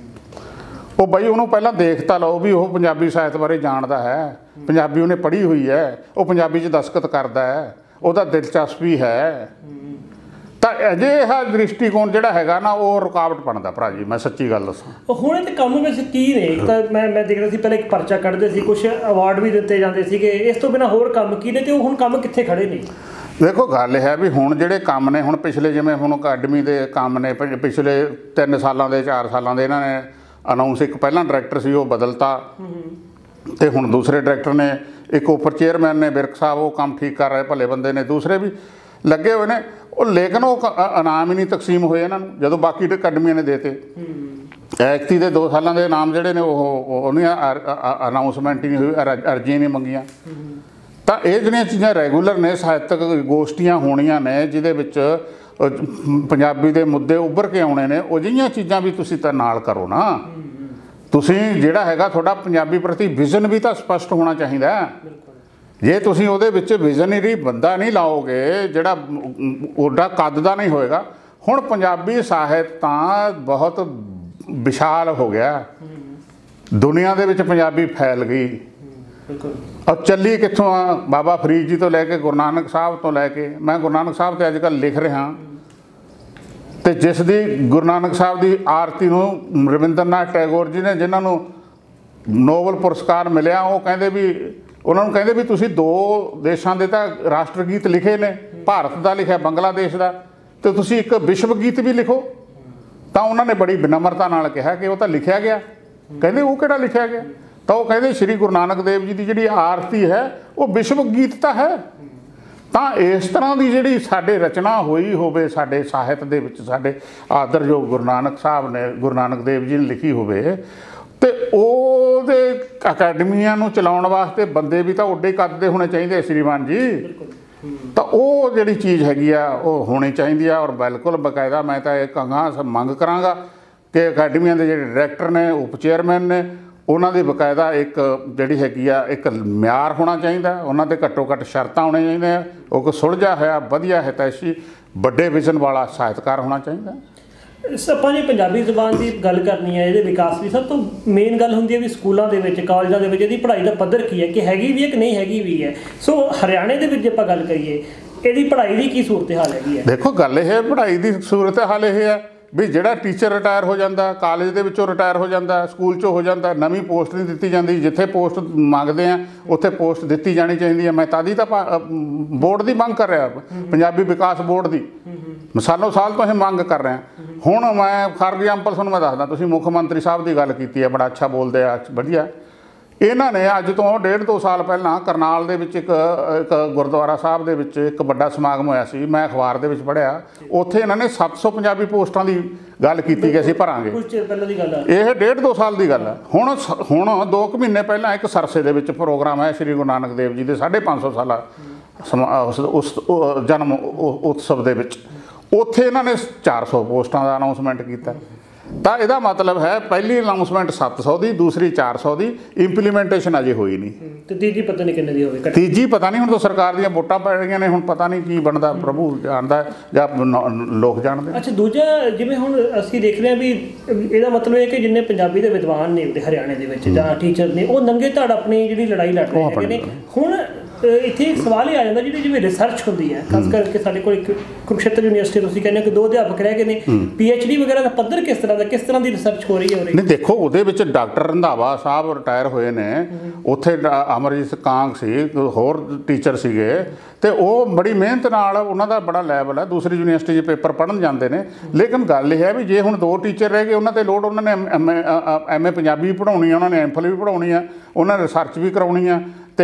ਉਹ ਬਈ ਉਹਨੂੰ ਪਹਿਲਾਂ ਦੇਖ ਤਾਂ ਲਓ ਵੀ ਉਹ ਪੰਜਾਬੀ ਸਾਹਿਤ ਬਾਰੇ ਜਾਣਦਾ ਹੈ, ਪੰਜਾਬੀ ਉਹਨੇ ਪੜ੍ਹੀ ਹੋਈ ਹੈ, ਉਹ ਪੰਜਾਬੀ 'ਚ ਦਸਤਖਤ ਕਰਦਾ ਹੈ, ਉਹਦਾ ਦਿਲਚਸਪੀ ਹੈ। ਤਾਂ ਅਜਿਹਾ ਦ੍ਰਿਸ਼ਟੀਕੋਣ ਜਿਹੜਾ ਹੈਗਾ ਨਾ, ਉਹ ਰੁਕਾਵਟ ਬਣਦਾ ਭਰਾ ਜੀ, ਮੈਂ ਸੱਚੀ ਗੱਲ ਦੱਸਾਂ। ਹੁਣ ਇਹਦੇ ਕੰਮ ਵਿੱਚ ਕੀ ਨੇ? ਤਾਂ ਮੈਂ ਦੇਖਦਾ ਸੀ ਪਹਿਲਾਂ ਇੱਕ ਪਰਚਾ ਕੱਢਦੇ ਸੀ, ਕੁਛ ਅਵਾਰਡ ਵੀ ਦਿੱਤੇ ਜਾਂਦੇ ਸੀਗੇ, ਇਸ ਤੋਂ ਬਿਨਾਂ ਹੋਰ ਕੰਮ ਕੀ ਨੇ ਤੇ ਉਹ ਹੁਣ ਕੰਮ ਕਿੱਥੇ ਖੜੇ ਨੇ? ਦੇਖੋ ਗੱਲ ਇਹ ਹੈ ਵੀ ਹੁਣ ਜਿਹੜੇ ਕੰਮ ਨੇ, ਹੁਣ ਪਿਛਲੇ ਜਿਵੇਂ ਹੁਣ ਅਕੈਡਮੀ ਦੇ ਕੰਮ ਨੇ, ਪਿਛਲੇ 3 ਸਾਲਾਂ ਦੇ 4 ਸਾਲਾਂ ਦੇ ਇਹਨਾਂ ਨੇ ਅਨਾਊਂਸ, ਇੱਕ ਪਹਿਲਾਂ ਡਾਇਰੈਕਟਰ ਸੀ ਉਹ ਬਦਲਤਾ, ਤੇ ਹੁਣ ਦੂਸਰੇ ਡਾਇਰੈਕਟਰ ਨੇ, ਇੱਕ ਉੱਪਰ ਚੇਅਰਮੈਨ ਨੇ ਵਿਰਕ ਸਾਹਿਬ, ਉਹ ਕੰਮ ਠੀਕ ਕਰ ਰਹੇ, ਭਲੇ ਬੰਦੇ ਨੇ, ਦੂਸਰੇ ਵੀ ਲੱਗੇ ਹੋਏ ਨੇ। ਉਹ ਲੇਕਿਨ ਉਹ ਇਨਾਮ ਹੀ ਨਹੀਂ ਤਕਸੀਮ ਹੋਏ ਇਹਨਾਂ ਨੂੰ, ਜਦੋਂ ਬਾਕੀ ਅਕੈਡਮੀਆਂ ਨੇ ਦੇਤੇ। ਐਕਤੀ ਦੇ 2 ਸਾਲਾਂ ਦੇ ਇਨਾਮ ਜਿਹੜੇ ਨੇ ਉਹਨੇ ਅਨਾਊਂਸਮੈਂਟ ਹੀ ਨਹੀਂ ਹੋਈ, ਅਰਜ਼ੀਆਂ ਨਹੀਂ ਮੰਗੀਆਂ। ਤਾਂ ਇਹ ਜਿਹੜੀਆਂ ਚੀਜ਼ਾਂ ਰੈਗੂਲਰ ਨੇ, ਸਾਹਿਤਕ ਗੋਸ਼ਟੀਆਂ ਹੋਣੀਆਂ ਨੇ ਜਿਹਦੇ ਵਿੱਚ ਪੰਜਾਬੀ ਦੇ ਮੁੱਦੇ ਉੱਭਰ ਕੇ ਆਉਣੇ ਨੇ, ਉਹ ਜਿਹੀਆਂ ਚੀਜ਼ਾਂ ਵੀ ਤੁਸੀਂ ਤਾਂ ਨਾਲ ਕਰੋ ਨਾ। ਤੁਸੀਂ ਜਿਹੜਾ ਹੈਗਾ ਤੁਹਾਡਾ ਪੰਜਾਬੀ ਪ੍ਰਤੀ ਵਿਜ਼ਨ ਵੀ ਤਾਂ ਸਪਸ਼ਟ ਹੋਣਾ ਚਾਹੀਦਾ। ਜੇ ਤੁਸੀਂ ਉਹਦੇ ਵਿੱਚ ਵਿਜ਼ਨਰੀ ਬੰਦਾ ਨਹੀਂ ਲਾਓਗੇ, ਜਿਹੜਾ ਓਡਾ ਕੱਦ ਦਾ ਨਹੀਂ ਹੋਏਗਾ। ਹੁਣ ਪੰਜਾਬੀ ਸਾਹਿਤ ਤਾਂ ਬਹੁਤ ਵਿਸ਼ਾਲ ਹੋ ਗਿਆ, ਦੁਨੀਆ ਦੇ ਵਿੱਚ ਪੰਜਾਬੀ ਫੈਲ ਗਈ। ਔਰ ਚੱਲੀ ਕਿੱਥੋਂ ਆ? ਬਾਬਾ ਫਰੀਦ ਜੀ ਤੋਂ ਲੈ ਕੇ ਗੁਰੂ ਨਾਨਕ ਸਾਹਿਬ ਤੋਂ ਲੈ ਕੇ, ਮੈਂ ਗੁਰੂ ਨਾਨਕ ਸਾਹਿਬ 'ਤੇ ਅੱਜ ਕੱਲ੍ਹ ਲਿਖ ਰਿਹਾ, ਅਤੇ ਜਿਸ ਦੀ ਗੁਰੂ ਨਾਨਕ ਸਾਹਿਬ ਦੀ ਆਰਤੀ ਨੂੰ ਰਵਿੰਦਰਨਾਥ ਟੈਗੋਰ ਜੀ ਨੇ, ਜਿਨ੍ਹਾਂ ਨੂੰ ਨੋਬਲ ਪੁਰਸਕਾਰ ਮਿਲਿਆ, ਉਹ ਕਹਿੰਦੇ ਵੀ, ਉਹਨਾਂ ਨੂੰ ਕਹਿੰਦੇ ਵੀ ਤੁਸੀਂ 2 ਦੇਸ਼ਾਂ ਦੇ ਤਾਂ ਰਾਸ਼ਟਰ ਗੀਤ ਲਿਖੇ ਨੇ, ਭਾਰਤ ਦਾ ਲਿਖਿਆ, ਬੰਗਲਾਦੇਸ਼ ਦਾ, ਅਤੇ ਤੁਸੀਂ ਇੱਕ ਵਿਸ਼ਵ ਗੀਤ ਵੀ ਲਿਖੋ। ਤਾਂ ਉਹਨਾਂ ਨੇ ਬੜੀ ਵਿਨਮਰਤਾ ਨਾਲ ਕਿਹਾ ਕਿ ਉਹ ਤਾਂ ਲਿਖਿਆ ਗਿਆ। ਕਹਿੰਦੇ ਉਹ ਕਿਹੜਾ ਲਿਖਿਆ ਗਿਆ? ਤਾਂ ਉਹ ਕਹਿੰਦੇ ਸ਼੍ਰੀ ਗੁਰੂ ਨਾਨਕ ਦੇਵ ਜੀ ਦੀ ਜਿਹੜੀ ਆਰਤੀ ਹੈ ਉਹ ਵਿਸ਼ਵ ਗੀਤ ਤਾਂ ਹੈ। ਤਾਂ ਇਸ ਤਰ੍ਹਾਂ ਦੀ ਜਿਹੜੀ ਸਾਡੇ ਰਚਨਾ ਹੋਈ ਹੋਵੇ ਸਾਡੇ ਸਾਹਿਤ ਦੇ ਵਿੱਚ, ਸਾਡੇ ਆਦਰਯੋਗ ਗੁਰੂ ਨਾਨਕ ਸਾਹਿਬ ਨੇ, ਗੁਰੂ ਨਾਨਕ ਦੇਵ ਜੀ ਨੇ ਲਿਖੀ ਹੋਵੇ, ਅਤੇ ਉਹਦੇ ਅਕੈਡਮੀਆਂ ਨੂੰ ਚਲਾਉਣ ਵਾਸਤੇ ਬੰਦੇ ਵੀ ਤਾਂ ਓਡੇ ਕੱਦ ਦੇ ਹੋਣੇ ਚਾਹੀਦੇ ਸ਼੍ਰੀਮਾਨ ਜੀ। ਤਾਂ ਉਹ ਜਿਹੜੀ ਚੀਜ਼ ਹੈਗੀ ਆ ਉਹ ਹੋਣੀ ਚਾਹੀਦੀ ਆ। ਔਰ ਬਿਲਕੁਲ ਬਕਾਇਦਾ ਮੈਂ ਤਾਂ ਇਹ ਕਹਾਂਗਾ, ਮੰਗ ਕਰਾਂਗਾ ਕਿ ਅਕੈਡਮੀਆਂ ਦੇ ਜਿਹੜੇ ਡਾਇਰੈਕਟਰ ਨੇ, ਉਪ ਚੇਅਰਮੈਨ ਨੇ, ਉਹਨਾਂ ਦੀ ਬਕਾਇਦਾ ਇੱਕ ਜਿਹੜੀ ਹੈਗੀ ਆ ਇੱਕ ਮਿਆਰ ਹੋਣਾ ਚਾਹੀਦਾ, ਉਹਨਾਂ ਦੇ ਘੱਟੋ ਘੱਟ ਸ਼ਰਤਾਂ ਹੋਣੀਆਂ ਚਾਹੀਦੀਆਂ। ਉਹ ਕੋ ਸੁਲਝਿਆ ਹੋਇਆ ਵਧੀਆ ਹਿਤੈਸ਼ੀ ਵੱਡੇ ਵਿਜ਼ਨ ਵਾਲਾ ਸਾਹਿਤਕਾਰ ਹੋਣਾ ਚਾਹੀਦਾ। ਆਪਾਂ ਜੇ ਪੰਜਾਬੀ ਜ਼ੁਬਾਨ ਦੀ ਗੱਲ ਕਰਨੀ ਹੈ, ਇਹਦੇ ਵਿਕਾਸ ਦੀ ਸਭ ਤੋਂ ਮੇਨ ਗੱਲ ਹੁੰਦੀ ਹੈ ਵੀ ਸਕੂਲਾਂ ਦੇ ਵਿੱਚ ਕਾਲਜਾਂ ਦੇ ਵਿੱਚ ਇਹਦੀ ਪੜ੍ਹਾਈ ਦਾ ਪੱਧਰ ਕੀ ਹੈ, ਕਿ ਹੈਗੀ ਵੀ ਹੈ ਕਿ ਨਹੀਂ ਹੈਗੀ ਵੀ ਹੈ। ਸੋ ਹਰਿਆਣੇ ਦੇ ਵਿੱਚ ਜੇ ਆਪਾਂ ਗੱਲ ਕਰੀਏ ਇਹਦੀ ਪੜ੍ਹਾਈ ਦੀ ਕੀ ਸੂਰਤ ਹਾਲ ਹੈਗੀ ਹੈ? ਦੇਖੋ ਗੱਲ ਇਹ ਹੈ, ਪੜ੍ਹਾਈ ਦੀ ਸੂਰਤ ਹਾਲ ਇਹ ਹੈ ਵੀ ਜਿਹੜਾ ਟੀਚਰ ਰਿਟਾਇਰ ਹੋ ਜਾਂਦਾ, ਕਾਲਜ ਦੇ ਵਿੱਚੋਂ ਰਿਟਾਇਰ ਹੋ ਜਾਂਦਾ, ਸਕੂਲ 'ਚੋਂ ਹੋ ਜਾਂਦਾ, ਨਵੀਂ ਪੋਸਟ ਨਹੀਂ ਦਿੱਤੀ ਜਾਂਦੀ। ਜਿੱਥੇ ਪੋਸਟ ਮੰਗਦੇ ਆ ਉੱਥੇ ਪੋਸਟ ਦਿੱਤੀ ਜਾਣੀ ਚਾਹੀਦੀ ਹੈ। ਮੈਂ ਤਦ ਹੀ ਤਾਂ ਬੋਰਡ ਦੀ ਮੰਗ ਕਰ ਰਿਹਾ, ਪੰਜਾਬੀ ਵਿਕਾਸ ਬੋਰਡ ਦੀ ਸਾਲੋਂ ਸਾਲ ਤੋਂ ਇਹ ਮੰਗ ਕਰ ਰਿਹਾ। ਹੁਣ ਮੈਂ ਫਾਰ ਐਗਜ਼ਾਮਪਲ ਤੁਹਾਨੂੰ ਮੈਂ ਦੱਸਦਾ, ਤੁਸੀਂ ਮੁੱਖ ਮੰਤਰੀ ਸਾਹਿਬ ਦੀ ਗੱਲ ਕੀਤੀ ਹੈ, ਬੜਾ ਅੱਛਾ ਬੋਲਦੇ ਆ, ਵਧੀਆ। ਇਹਨਾਂ ਨੇ ਅੱਜ ਤੋਂ 1.5-2 ਸਾਲ ਪਹਿਲਾਂ ਕਰਨਾਲ ਦੇ ਵਿੱਚ ਇੱਕ ਗੁਰਦੁਆਰਾ ਸਾਹਿਬ ਦੇ ਵਿੱਚ ਇੱਕ ਵੱਡਾ ਸਮਾਗਮ ਹੋਇਆ ਸੀ, ਮੈਂ ਅਖਬਾਰ ਦੇ ਵਿੱਚ ਪੜ੍ਹਿਆ। ਉੱਥੇ ਇਹਨਾਂ ਨੇ 700 ਪੰਜਾਬੀ ਪੋਸਟਾਂ ਦੀ ਗੱਲ ਕੀਤੀ ਕਿ ਅਸੀਂ ਭਰਾਂਗੇ। ਕੁਝ ਚਿਰ ਪਹਿਲਾਂ ਦੀ ਗੱਲ ਹੈ, ਇਹ 1.5-2 ਸਾਲ ਦੀ ਗੱਲ ਹੈ। ਹੁਣ 2 ਕੁ ਮਹੀਨੇ ਪਹਿਲਾਂ ਇੱਕ ਸਰਸੇ ਦੇ ਵਿੱਚ ਪ੍ਰੋਗਰਾਮ ਹੈ ਸ਼੍ਰੀ ਗੁਰੂ ਨਾਨਕ ਦੇਵ ਜੀ ਦੇ 550 ਸਾਲਾ ਉਸ ਜਨਮ ਉਤਸਵ ਦੇ ਵਿੱਚ। ਉੱਥੇ ਇਹਨਾਂ ਨੇ 400 ਪੋਸਟਾਂ ਦਾ ਅਨਾਊਂਸਮੈਂਟ ਕੀਤਾ। ਤਾਂ ਇਹਦਾ ਮਤਲਬ ਹੈ ਪਹਿਲੀ ਅਨਾਊਂਸਮੈਂਟ 700 ਦੀ, ਦੂਸਰੀ 400 ਦੀ, ਇੰਪਲੀਮੈਂਟੇਸ਼ਨ ਅਜੇ ਹੋਈ ਨਹੀਂ। ਤੇ ਤੀਜੀ ਪਤਾ ਨਹੀਂ ਕਿੰਨੇ ਦੀ ਹੋਵੇ, ਤੀਜੀ ਪਤਾ ਨਹੀਂ। ਹੁਣ ਤਾਂ ਸਰਕਾਰ ਦੀਆਂ ਵੋਟਾਂ ਪੈ ਰਹੀਆਂ ਨੇ, ਹੁਣ ਪਤਾ ਨਹੀਂ ਕੀ ਬਣਦਾ, ਪ੍ਰਭੂ ਜਾਣਦਾ ਜਾਂ ਲੋਕ ਜਾਣਦੇ। ਅੱਛਾ, ਦੂਜਾ ਜਿਵੇਂ ਹੁਣ ਅਸੀਂ ਦੇਖ ਰਹੇ ਹਾਂ ਵੀ ਇਹਦਾ ਮਤਲਬ ਇਹ ਕਿ ਜਿੰਨੇ ਪੰਜਾਬੀ ਦੇ ਵਿਦਵਾਨ ਨੇ ਹਰਿਆਣੇ ਦੇ ਵਿੱਚ ਜਾਂ ਟੀਚਰ ਨੇ, ਉਹ ਨੰਗੇ ਧੜ ਆਪਣੀ ਜਿਹੜੀ ਲੜਾਈ ਲੜ ਰਹੇ ਹੈਗੇ ਨੇ। ਹੁਣ ਇੱਥੇ ਇੱਕ ਸਵਾਲ ਇਹ ਆ ਜਾਂਦਾ, ਜਿਹੜੀ ਜਿਵੇਂ ਰਿਸਰਚ ਹੁੰਦੀ ਹੈ, ਖਾਸ ਕਰਕੇ ਸਾਡੇ ਕੋਲ ਇੱਕ ਕੁਰੂਕਸ਼ੇਤਰ ਯੂਨੀਵਰਸਿਟੀ ਤੁਸੀਂ ਕਹਿੰਦੇ ਹੋ ਕਿ 2 ਅਧਿਆਪਕ ਰਹਿ ਗਏ ਨੇ, PhD ਵਗੈਰਾ ਦਾ ਪੱਧਰ ਕਿਸ ਤਰ੍ਹਾਂ ਦਾ, ਕਿਸ ਤਰ੍ਹਾਂ ਦੀ ਰਿਸਰਚ ਹੋ ਰਹੀ ਹੈ? ਨਹੀਂ ਦੇਖੋ, ਉਹਦੇ ਵਿੱਚ ਡਾਕਟਰ ਰੰਧਾਵਾ ਸਾਹਿਬ ਰਿਟਾਇਰ ਹੋਏ ਨੇ, ਉੱਥੇ ਅਮਰਜੀਤ ਕਾਂਗ ਸੀ, ਹੋਰ ਟੀਚਰ ਸੀਗੇ, ਤੇ ਉਹ ਬੜੀ ਮਿਹਨਤ ਨਾਲ, ਉਹਨਾਂ ਦਾ ਬੜਾ ਲੈਵਲ ਹੈ, ਦੂਸਰੀ ਯੂਨੀਵਰਸਿਟੀ 'ਚ ਪੇਪਰ ਪੜ੍ਹਨ ਜਾਂਦੇ ਨੇ। ਲੇਕਿਨ ਗੱਲ ਇਹ ਹੈ ਵੀ ਜੇ ਹੁਣ 2 ਟੀਚਰ ਰਹਿ ਗਏ, ਉਹਨਾਂ 'ਤੇ ਲੋਡ, ਉਹਨਾਂ ਨੇ MA ਪੰਜਾਬੀ ਵੀ ਪੜ੍ਹਾਉਣੀ ਆ, ਉਹਨਾਂ ਨੇ MPhil ਵੀ ਪੜ੍ਹਾਉਣੀ ਆ, ਉਹਨਾਂ ਨੇ ਰਿਸਰਚ ਵੀ ਕਰਾਉਣੀ ਆ, ਤੇ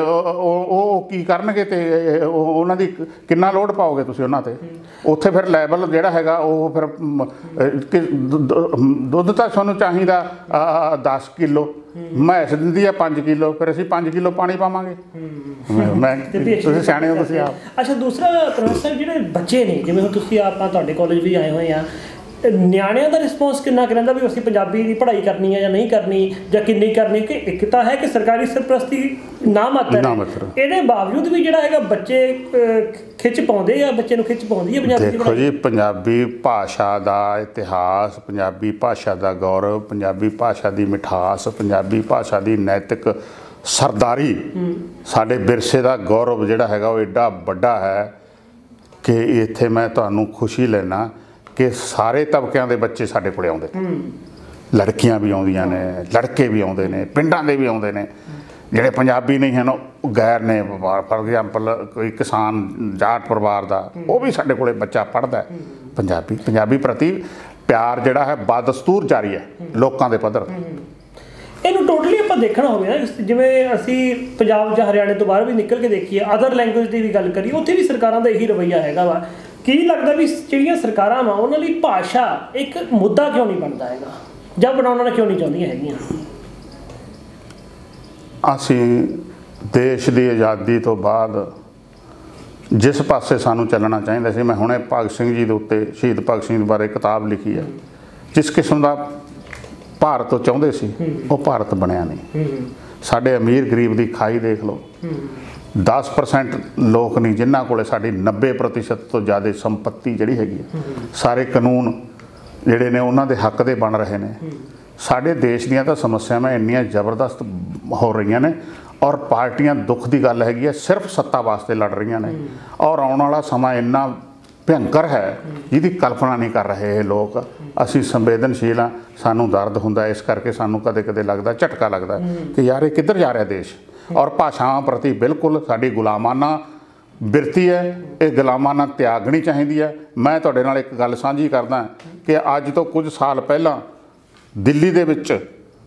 ਉਹ ਕੀ ਕਰਨਗੇ? ਤੇ ਉਹਨਾਂ ਦੀ ਕਿੰਨਾ ਲੋਡ ਪਾਓਗੇ ਤੁਸੀਂ ਉਹਨਾਂ 'ਤੇ? ਉੱਥੇ ਫਿਰ ਲੈਵਲ ਜਿਹੜਾ ਹੈਗਾ ਉਹ ਫਿਰ ਦੁੱਧ ਤਾਂ ਸਾਨੂੰ ਚਾਹੀਦਾ 10 ਕਿਲੋ, ਮੈਂਸ ਦਿੰਦੀ ਆ 5 ਕਿਲੋ, ਫਿਰ ਅਸੀਂ 5 ਕਿਲੋ ਪਾਣੀ ਪਾਵਾਂਗੇ। ਤੁਸੀਂ ਸਿਆਣੇ ਹੋ ਤੁਸੀਂ ਆਪ। ਅੱਛਾ, ਦੂਸਰਾ ਪ੍ਰੋਫੈਸਰ ਜਿਹੜੇ ਬੱਚੇ ਨੇ, ਜਿਵੇਂ ਹੁਣ ਤੁਸੀਂ ਆਪਾਂ ਤੁਹਾਡੇ ਕਾਲਜ ਵੀ ਆਏ ਹੋਏ ਆ, ਨਿਆਣਿਆਂ ਦਾ ਰਿਸਪੌਂਸ ਕਿੰਨਾ ਕੁ ਰਹਿੰਦਾ ਵੀ ਅਸੀਂ ਪੰਜਾਬੀ ਦੀ ਪੜ੍ਹਾਈ ਕਰਨੀ ਹੈ ਜਾਂ ਨਹੀਂ ਕਰਨੀ, ਜਾਂ ਕਿੰਨੀ ਕਰਨੀ? ਕਿ ਇੱਕ ਤਾਂ ਹੈ ਕਿ ਸਰਕਾਰੀ ਸਰਪ੍ਰਸਤੀ ਨਾ ਮਾਤਰ, ਇਹਦੇ ਬਾਵਜੂਦ ਵੀ ਜਿਹੜਾ ਹੈਗਾ ਬੱਚੇ ਖਿੱਚ ਪਾਉਂਦੇ ਆ, ਬੱਚੇ ਨੂੰ ਖਿੱਚ ਪਾਉਂਦੀ ਹੈ ਪੰਜਾਬੀ। ਦੇਖੋ ਜੀ, ਪੰਜਾਬੀ ਭਾਸ਼ਾ ਦਾ ਇਤਿਹਾਸ, ਪੰਜਾਬੀ ਭਾਸ਼ਾ ਦਾ ਗੌਰਵ, ਪੰਜਾਬੀ ਭਾਸ਼ਾ ਦੀ ਮਿਠਾਸ, ਪੰਜਾਬੀ ਭਾਸ਼ਾ ਦੀ ਨੈਤਿਕ ਸਰਦਾਰੀ, ਸਾਡੇ ਵਿਰਸੇ ਦਾ ਗੌਰਵ ਜਿਹੜਾ ਹੈਗਾ ਉਹ ਐਡਾ ਵੱਡਾ ਹੈ ਕਿ ਇੱਥੇ ਮੈਂ ਤੁਹਾਨੂੰ ਖੁਸ਼ੀ ਲੈਣਾ ਕਿ ਸਾਰੇ ਤਬਕਿਆਂ ਦੇ ਬੱਚੇ ਸਾਡੇ ਕੋਲ ਆਉਂਦੇ, ਲੜਕੀਆਂ ਵੀ ਆਉਂਦੀਆਂ ਨੇ, ਲੜਕੇ ਵੀ ਆਉਂਦੇ ਨੇ, ਪਿੰਡਾਂ ਦੇ ਵੀ ਆਉਂਦੇ ਨੇ। ਜਿਹੜੇ ਪੰਜਾਬੀ ਨਹੀਂ ਹਨ ਉਹ ਗੈਰ ਨੇ, ਫਾਰ ਐਗਜ਼ਾਮਪਲ ਕੋਈ ਕਿਸਾਨ ਜਾਟ ਪਰਿਵਾਰ ਦਾ, ਉਹ ਵੀ ਸਾਡੇ ਕੋਲੇ ਬੱਚਾ ਪੜ੍ਹਦਾ ਪੰਜਾਬੀ। ਪੰਜਾਬੀ ਪ੍ਰਤੀ ਪਿਆਰ ਜਿਹੜਾ ਹੈ ਬਦਸਤੂਰ ਜਾਰੀ ਹੈ ਲੋਕਾਂ ਦੇ ਪੱਧਰ 'ਤੇ। ਇਹਨੂੰ ਟੋਟਲੀ ਆਪਾਂ ਦੇਖਣਾ ਹੋਵੇ ਨਾ, ਜਿਵੇਂ ਅਸੀਂ ਪੰਜਾਬ ਜਾਂ ਹਰਿਆਣੇ ਤੋਂ ਬਾਹਰ ਵੀ ਨਿਕਲ ਕੇ ਦੇਖੀਏ, ਅਦਰ ਲੈਂਗੁਏਜ ਦੀ ਵੀ ਗੱਲ ਕਰੀਏ, ਉੱਥੇ ਵੀ ਸਰਕਾਰਾਂ ਦਾ ਇਹੀ ਰਵੱਈਆ ਹੈਗਾ ਵਾ। ਕੀ ਲੱਗਦਾ ਵੀ ਜਿਹੜੀਆਂ ਸਰਕਾਰਾਂ ਵਾ ਉਹਨਾਂ ਲਈ ਭਾਸ਼ਾ ਇੱਕ ਮੁੱਦਾ ਕਿਉਂ ਨਹੀਂ ਬਣਦਾ ਹੈਗਾ, ਜਾਂ ਬਣਾਉਣਾ ਕਿਉਂ ਨਹੀਂ ਚਾਹੁੰਦੀਆਂ ਹੈਗੀਆਂ? ਅਸੀਂ ਦੇਸ਼ ਦੀ ਆਜ਼ਾਦੀ ਤੋਂ ਬਾਅਦ ਜਿਸ ਪਾਸੇ ਸਾਨੂੰ ਚੱਲਣਾ ਚਾਹੀਦਾ ਸੀ, ਮੈਂ ਹੁਣੇ ਭਗਤ ਸਿੰਘ ਜੀ ਦੇ ਉੱਤੇ, ਸ਼ਹੀਦ ਭਗਤ ਸਿੰਘ ਬਾਰੇ ਕਿਤਾਬ ਲਿਖੀ ਹੈ, ਜਿਸ ਕਿਸਮ ਦਾ ਭਾਰਤ ਉਹ ਚਾਹੁੰਦੇ ਸੀ ਉਹ ਭਾਰਤ ਬਣਿਆ ਨਹੀਂ। ਸਾਡੇ ਅਮੀਰ ਗਰੀਬ ਦੀ ਖਾਈ ਦੇਖ ਲਓ, 10% ਲੋਕ ਨਹੀਂ ਜਿਨ੍ਹਾਂ ਕੋਲੇ ਸਾਡੀ 90% ਤੋਂ ਜ਼ਿਆਦਾ ਸੰਪत्ति ਜਿਹੜੀ ਹੈਗੀ ਹੈ, ਸਾਰੇ ਕਾਨੂੰਨ ਜਿਹੜੇ ਨੇ ਉਹਨਾਂ ਦੇ ਹੱਕ ਦੇ ਬਣ ਰਹੇ ਨੇ। ਸਾਡੇ ਦੇਸ਼ ਦੀਆਂ ਤਾਂ ਸਮੱਸਿਆਵਾਂ ਇੰਨੀਆਂ ਜ਼ਬਰਦਸਤ ਹੋ ਰਹੀਆਂ ਨੇ, ਔਰ ਪਾਰਟੀਆਂ ਦੁੱਖ ਦੀ ਗੱਲ ਹੈਗੀ ਹੈ ਸਿਰਫ ਸੱਤਾ ਵਾਸਤੇ ਲੜ ਰਹੀਆਂ ਨੇ, ਔਰ ਆਉਣ ਵਾਲਾ ਸਮਾਂ ਇੰਨਾ ਭਿਅੰਕਰ ਹੈ ਜਿਹਦੀ ਕਲਪਨਾ ਨਹੀਂ ਕਰ ਰਹੇ ਇਹ ਲੋਕ। ਅਸੀਂ ਸੰਵੇਦਨਸ਼ੀਲ ਹਾਂ, ਸਾਨੂੰ ਦਰਦ ਹੁੰਦਾ, ਇਸ ਕਰਕੇ ਸਾਨੂੰ ਕਦੇ ਕਦੇ ਲੱਗਦਾ, ਝਟਕਾ ਲੱਗਦਾ ਕਿ ਯਾਰ ਇਹ ਕਿੱਧਰ ਜਾ ਰਿਹਾ ਦੇਸ਼। ਔਰ ਭਾਸ਼ਾਵਾਂ ਪ੍ਰਤੀ ਬਿਲਕੁਲ ਸਾਡੀ ਗੁਲਾਮਾਨਾ ਬਿਰਤੀ ਹੈ, ਇਹ ਗੁਲਾਮਾਨਾ ਤਿਆਗਣੀ ਚਾਹੀਦੀ ਹੈ। ਮੈਂ ਤੁਹਾਡੇ ਨਾਲ ਇੱਕ ਗੱਲ ਸਾਂਝੀ ਕਰਦਾ ਕਿ ਅੱਜ ਤੋਂ ਕੁਝ ਸਾਲ ਪਹਿਲਾਂ ਦਿੱਲੀ ਦੇ ਵਿੱਚ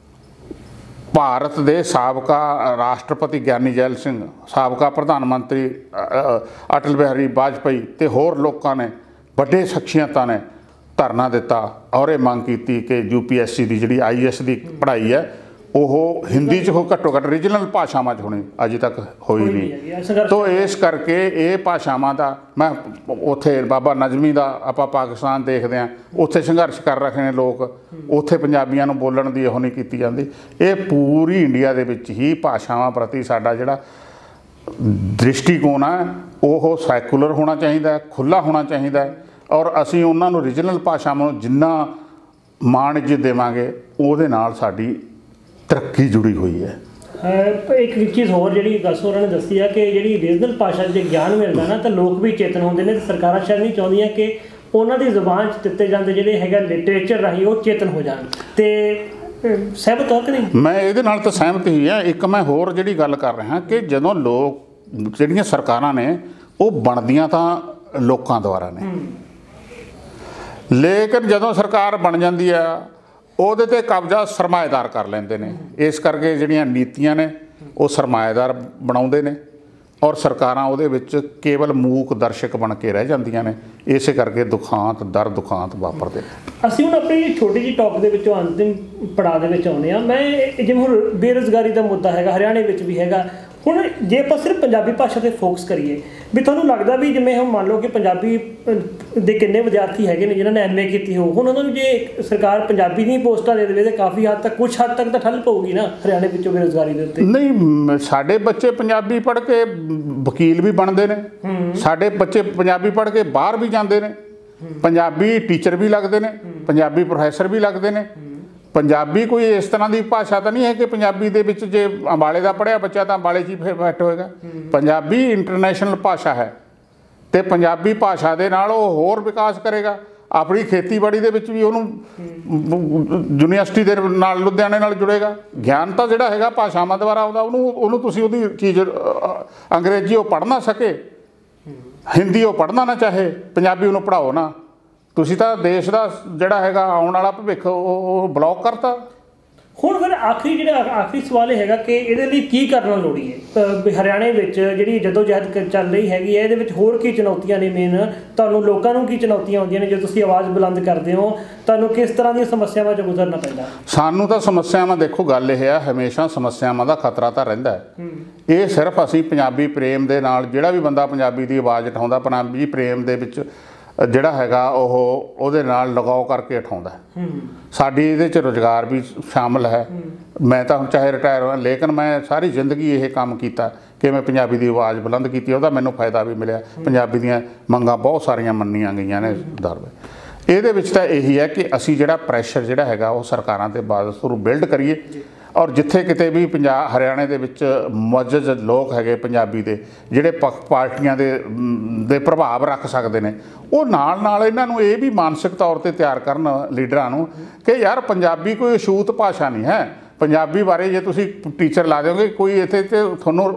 ਭਾਰਤ ਦੇ ਸਾਬਕਾ ਰਾਸ਼ਟਰਪਤੀ ਗਿਆਨੀ ਜੈਲ ਸਿੰਘ, ਸਾਬਕਾ ਪ੍ਰਧਾਨ ਮੰਤਰੀ ਅਟਲ ਬਿਹਾਰੀ ਵਾਜਪਾਈ ਤੇ ਹੋਰ ਲੋਕਾਂ ਨੇ, ਵੱਡੇ ਸ਼ਖਸੀਅਤਾਂ ਨੇ ਧਰਨਾ ਦਿੱਤਾ ਔਰ ਇਹ ਮੰਗ ਕੀਤੀ ਕਿ UPSC ਦੀ ਜਿਹੜੀ IAS ਦੀ ਪੜ੍ਹਾਈ ਹੈ ਉਹ ਹਿੰਦੀ 'ਚ ਘੱਟੋ ਘੱਟ ਰੀਜਨਲ ਭਾਸ਼ਾਵਾਂ 'ਚ ਹੋਣੀ ਅਜੇ ਤੱਕ ਹੋਈ ਨਹੀਂ। ਤੋ ਇਸ ਕਰਕੇ ਇਹ ਭਾਸ਼ਾਵਾਂ ਦਾ ਮੈਂ ਉੱਥੇ ਬਾਬਾ ਨਜ਼ਮੀ ਦਾ ਆਪਾਂ ਪਾਕਿਸਤਾਨ ਦੇਖਦੇ ਹਾਂ, ਉੱਥੇ ਸੰਘਰਸ਼ ਕਰ ਰਹੇ ਨੇ ਲੋਕ, ਉੱਥੇ ਪੰਜਾਬੀਆਂ ਨੂੰ ਬੋਲਣ ਦੀ ਉਹ ਨਹੀਂ ਕੀਤੀ ਜਾਂਦੀ। ਇਹ ਪੂਰੀ ਇੰਡੀਆ ਦੇ ਵਿੱਚ ਹੀ ਭਾਸ਼ਾਵਾਂ ਪ੍ਰਤੀ ਸਾਡਾ ਜਿਹੜਾ ਦ੍ਰਿਸ਼ਟੀਕੋਣ ਹੈ ਉਹ ਸੈਕੂਲਰ ਹੋਣਾ ਚਾਹੀਦਾ, ਖੁੱਲ੍ਹਾ ਹੋਣਾ ਚਾਹੀਦਾ, ਔਰ ਅਸੀਂ ਉਹਨਾਂ ਨੂੰ ਰੀਜਨਲ ਭਾਸ਼ਾਵਾਂ ਨੂੰ ਜਿੰਨਾ ਮਾਣ ਇੱਜ਼ਤ ਦੇਵਾਂਗੇ ਉਹਦੇ ਨਾਲ ਸਾਡੀ ਤਰੱਕੀ ਜੁੜੀ ਹੋਈ ਹੈ। ਇੱਕ ਚੀਜ਼ ਹੋਰ ਜਿਹੜੀ ਗਸ ਹੋਰਾਂ ਨੇ ਦੱਸੀ ਹੈ ਕਿ ਜਿਹੜੀ ਰੀਜਨਲ ਭਾਸ਼ਾ 'ਚ ਜੇ ਮਿਲਦਾ ਨਾ ਤਾਂ ਲੋਕ ਵੀ ਚੇਤਨ ਹੁੰਦੇ ਨੇ, ਤੇ ਸਰਕਾਰਾਂ ਸ਼ਾਇਦ ਨਹੀਂ ਚਾਹੁੰਦੀਆਂ ਕਿ ਉਹਨਾਂ ਦੀ ਜ਼ੁਬਾਨ 'ਚ ਦਿੱਤੇ ਜਾਂਦੇ ਜਿਹੜੇ ਹੈਗਾ ਲਿਟਰੇਚਰ ਰਾਹੀਂ ਉਹ ਚੇਤਨ ਹੋ ਜਾਣ। ਤੇ ਸਹਿਮਤ ਹੋ ਕਿ ਨਹੀਂ? ਮੈਂ ਇਹਦੇ ਨਾਲ ਤਾਂ ਸਹਿਮਤ ਹੀ ਹਾਂ। ਇੱਕ ਮੈਂ ਹੋਰ ਜਿਹੜੀ ਗੱਲ ਕਰ ਰਿਹਾ ਕਿ ਜਦੋਂ ਲੋਕ ਜਿਹੜੀਆਂ ਸਰਕਾਰਾਂ ਨੇ ਉਹ ਬਣਦੀਆਂ ਤਾਂ ਲੋਕਾਂ ਦੁਆਰਾ ਨੇ, ਲੇਕਿਨ ਜਦੋਂ ਸਰਕਾਰ ਬਣ ਜਾਂਦੀ ਆ ਉਹਦੇ 'ਤੇ ਕਬਜ਼ਾ ਸਰਮਾਏਦਾਰ ਕਰ ਲੈਂਦੇ ਨੇ। ਇਸ ਕਰਕੇ ਜਿਹੜੀਆਂ ਨੀਤੀਆਂ ਨੇ ਉਹ ਸਰਮਾਏਦਾਰ ਬਣਾਉਂਦੇ ਨੇ, ਔਰ ਸਰਕਾਰਾਂ ਉਹਦੇ ਵਿੱਚ ਕੇਵਲ ਮੂਕ ਦਰਸ਼ਕ ਬਣ ਕੇ ਰਹਿ ਜਾਂਦੀਆਂ ਨੇ। ਇਸੇ ਕਰਕੇ ਦੁਖਾਂਤ ਦਰ ਦੁਖਾਂਤ ਵਾਪਰਦੇ ਨੇ। ਅਸੀਂ ਹੁਣ ਆਪਣੀ ਛੋਟੀ ਜਿਹੀ ਟਾਕ ਦੇ ਵਿੱਚੋਂ ਅੰਤਿਮ ਪੜਾਅ ਦੇ ਵਿੱਚ ਆਉਂਦੇ ਹਾਂ। ਮੈਂ ਜਿਵੇਂ ਹੁਣ ਬੇਰੁਜ਼ਗਾਰੀ ਦਾ ਮੁੱਦਾ ਹੈਗਾ, ਹਰਿਆਣੇ ਵਿੱਚ ਵੀ ਹੈਗਾ। ਹੁਣ ਜੇ ਆਪਾਂ ਸਿਰਫ ਪੰਜਾਬੀ ਭਾਸ਼ਾ 'ਤੇ ਫੋਕਸ ਕਰੀਏ, ਵੀ ਤੁਹਾਨੂੰ ਲੱਗਦਾ ਵੀ ਜਿਵੇਂ ਹੁਣ ਮੰਨ ਲਓ ਕਿ ਪੰਜਾਬੀ ਦੇ ਕਿੰਨੇ ਵਿਦਿਆਰਥੀ ਹੈਗੇ ਨੇ ਜਿਨ੍ਹਾਂ ਨੇ MA ਕੀਤੀ ਹੋ, ਹੁਣ ਉਹਨਾਂ ਨੂੰ ਜੇ ਸਰਕਾਰ ਪੰਜਾਬੀ ਦੀਆਂ ਪੋਸਟਾਂ ਦੇ ਦੇਵੇ ਤਾਂ ਕਾਫੀ ਹੱਦ ਤੱਕ ਕੁਛ ਹੱਦ ਤੱਕ ਤਾਂ ਠੱਲ ਪਊਗੀ ਨਾ ਹਰਿਆਣੇ ਵਿੱਚੋਂ ਬੇਰੁਜ਼ਗਾਰੀ ਦੇ ਉੱਤੇ। ਨਹੀਂ, ਸਾਡੇ ਬੱਚੇ ਪੰਜਾਬੀ ਪੜ੍ਹ ਕੇ ਵਕੀਲ ਵੀ ਬਣਦੇ ਨੇ, ਸਾਡੇ ਬੱਚੇ ਪੰਜਾਬੀ ਪੜ੍ਹ ਕੇ ਬਾਹਰ ਵੀ ਜਾਂਦੇ ਨੇ, ਪੰਜਾਬੀ ਟੀਚਰ ਵੀ ਲੱਗਦੇ ਨੇ, ਪੰਜਾਬੀ ਪ੍ਰੋਫੈਸਰ ਵੀ ਲੱਗਦੇ ਨੇ। ਪੰਜਾਬੀ ਕੋਈ ਇਸ ਤਰ੍ਹਾਂ ਦੀ ਭਾਸ਼ਾ ਤਾਂ ਨਹੀਂ ਹੈ ਕਿ ਪੰਜਾਬੀ ਦੇ ਵਿੱਚ ਜੇ ਅੰਬਾਲੇ ਦਾ ਪੜ੍ਹਿਆ ਬੱਚਾ ਤਾਂ ਅੰਬਾਲੇ 'ਚ ਹੀ ਫਿੱਟ ਹੋਏਗਾ। ਪੰਜਾਬੀ ਇੰਟਰਨੈਸ਼ਨਲ ਭਾਸ਼ਾ ਹੈ, ਅਤੇ ਪੰਜਾਬੀ ਭਾਸ਼ਾ ਦੇ ਨਾਲ ਉਹ ਹੋਰ ਵਿਕਾਸ ਕਰੇਗਾ। ਆਪਣੀ ਖੇਤੀਬਾੜੀ ਦੇ ਵਿੱਚ ਵੀ ਉਹਨੂੰ ਯੂਨੀਵਰਸਿਟੀ ਦੇ ਨਾਲ ਲੁਧਿਆਣੇ ਨਾਲ ਜੁੜੇਗਾ। ਗਿਆਨ ਤਾਂ ਜਿਹੜਾ ਹੈਗਾ ਭਾਸ਼ਾਵਾਂ ਦੁਆਰਾ ਆਉਂਦਾ, ਉਹਨੂੰ ਤੁਸੀਂ ਉਹਦੀ ਚੀਜ਼ ਅੰਗਰੇਜ਼ੀ ਉਹ ਪੜ੍ਹ ਨਾ ਸਕੇ, ਹਿੰਦੀ ਉਹ ਪੜ੍ਹਨਾ ਨਾ ਚਾਹੇ, ਪੰਜਾਬੀ ਉਹਨੂੰ ਪੜ੍ਹਾਓ ਨਾ, ਤੁਸੀਂ ਤਾਂ ਦੇਸ਼ ਦਾ ਜਿਹੜਾ ਹੈਗਾ ਆਉਣ ਵਾਲਾ ਭਵਿੱਖ ਉਹ ਬਲੌਕ ਕਰਤਾ। ਹੁਣ ਫਿਰ ਆਖਰੀ ਸਵਾਲ ਇਹ ਹੈਗਾ ਕਿ ਇਹਦੇ ਲਈ ਕੀ ਕਰਨਾ ਲੋੜੀ ਹੈ? ਹਰਿਆਣੇ ਵਿੱਚ ਜਿਹੜੀ ਜਦੋਜਹਿਦ ਚੱਲ ਰਹੀ ਹੈਗੀ ਹੈ, ਇਹਦੇ ਵਿੱਚ ਹੋਰ ਕੀ ਚੁਣੌਤੀਆਂ ਨੇ? ਮੇਨ ਤੁਹਾਨੂੰ ਲੋਕਾਂ ਨੂੰ ਕੀ ਚੁਣੌਤੀਆਂ ਆਉਂਦੀਆਂ ਨੇ ਜਦੋਂ ਤੁਸੀਂ ਆਵਾਜ਼ ਬੁਲੰਦ ਕਰਦੇ ਹੋ? ਤੁਹਾਨੂੰ ਕਿਸ ਤਰ੍ਹਾਂ ਦੀਆਂ ਸਮੱਸਿਆਵਾਂ 'ਚ ਗੁਜ਼ਰਨਾ ਪੈਂਦਾ? ਸਾਨੂੰ ਤਾਂ ਸਮੱਸਿਆਵਾਂ, ਦੇਖੋ ਗੱਲ ਇਹ ਹੈ, ਹਮੇਸ਼ਾ ਸਮੱਸਿਆਵਾਂ ਦਾ ਖਤਰਾ ਤਾਂ ਰਹਿੰਦਾ ਹੈ। ਇਹ ਸਿਰਫ ਅਸੀਂ ਪੰਜਾਬੀ ਪ੍ਰੇਮ ਦੇ ਨਾਲ, ਜਿਹੜਾ ਵੀ ਬੰਦਾ ਪੰਜਾਬੀ ਦੀ ਆਵਾਜ਼ ਉਠਾਉਂਦਾ, ਪੰਜਾਬੀ ਪ੍ਰੇਮ ਦੇ ਵਿੱਚ ਜਿਹੜਾ ਹੈਗਾ ਉਹਦੇ ਨਾਲ ਲਗਾਓ ਕਰਕੇ ਉਠਾਉਂਦਾ। ਸਾਡੀ ਇਹਦੇ 'ਚ ਰੁਜ਼ਗਾਰ ਵੀ ਸ਼ਾਮਲ ਹੈ। ਮੈਂ ਤਾਂ ਹੁਣ ਚਾਹੇ ਰਿਟਾਇਰ ਹੋਇਆ, ਲੇਕਿਨ ਮੈਂ ਸਾਰੀ ਜ਼ਿੰਦਗੀ ਇਹ ਕੰਮ ਕੀਤਾ ਕਿ ਮੈਂ ਪੰਜਾਬੀ ਦੀ ਆਵਾਜ਼ ਬੁਲੰਦ ਕੀਤੀ, ਉਹਦਾ ਮੈਨੂੰ ਫਾਇਦਾ ਵੀ ਮਿਲਿਆ। ਪੰਜਾਬੀ ਦੀਆਂ ਮੰਗਾਂ ਬਹੁਤ ਸਾਰੀਆਂ ਮੰਨੀਆਂ ਗਈਆਂ ਨੇ ਦਰਵੇ। ਇਹਦੇ ਵਿੱਚ ਤਾਂ ਇਹੀ ਹੈ ਕਿ ਅਸੀਂ ਜਿਹੜਾ ਪ੍ਰੈਸ਼ਰ ਜਿਹੜਾ ਹੈਗਾ ਉਹ ਸਰਕਾਰਾਂ ਦੇ ਬਾਅਦ ਸ਼ੁਰੂ ਬਿਲਡ ਕਰੀਏ, ਔਰ ਜਿੱਥੇ ਕਿਤੇ ਵੀ ਹਰਿਆਣੇ ਦੇ ਵਿੱਚ ਮੁਅੱਜ਼ਜ਼ ਲੋਕ ਹੈਗੇ ਪੰਜਾਬੀ ਦੇ, ਜਿਹੜੇ ਪਾਰਟੀਆਂ ਦੇ ਪ੍ਰਭਾਵ ਰੱਖ ਸਕਦੇ ਨੇ, ਉਹ ਨਾਲ ਇਹਨਾਂ ਨੂੰ ਇਹ ਵੀ ਮਾਨਸਿਕ ਤੌਰ 'ਤੇ ਤਿਆਰ ਕਰਨ ਲੀਡਰਾਂ ਨੂੰ ਕਿ ਯਾਰ ਪੰਜਾਬੀ ਕੋਈ ਅਛੂਤ ਭਾਸ਼ਾ ਨਹੀਂ ਹੈ। ਪੰਜਾਬੀ ਬਾਰੇ ਜੇ ਤੁਸੀਂ ਟੀਚਰ ਲਾ ਦਿਓਗੇ, ਕੋਈ ਇੱਥੇ ਤੇ ਤੁਹਾਨੂੰ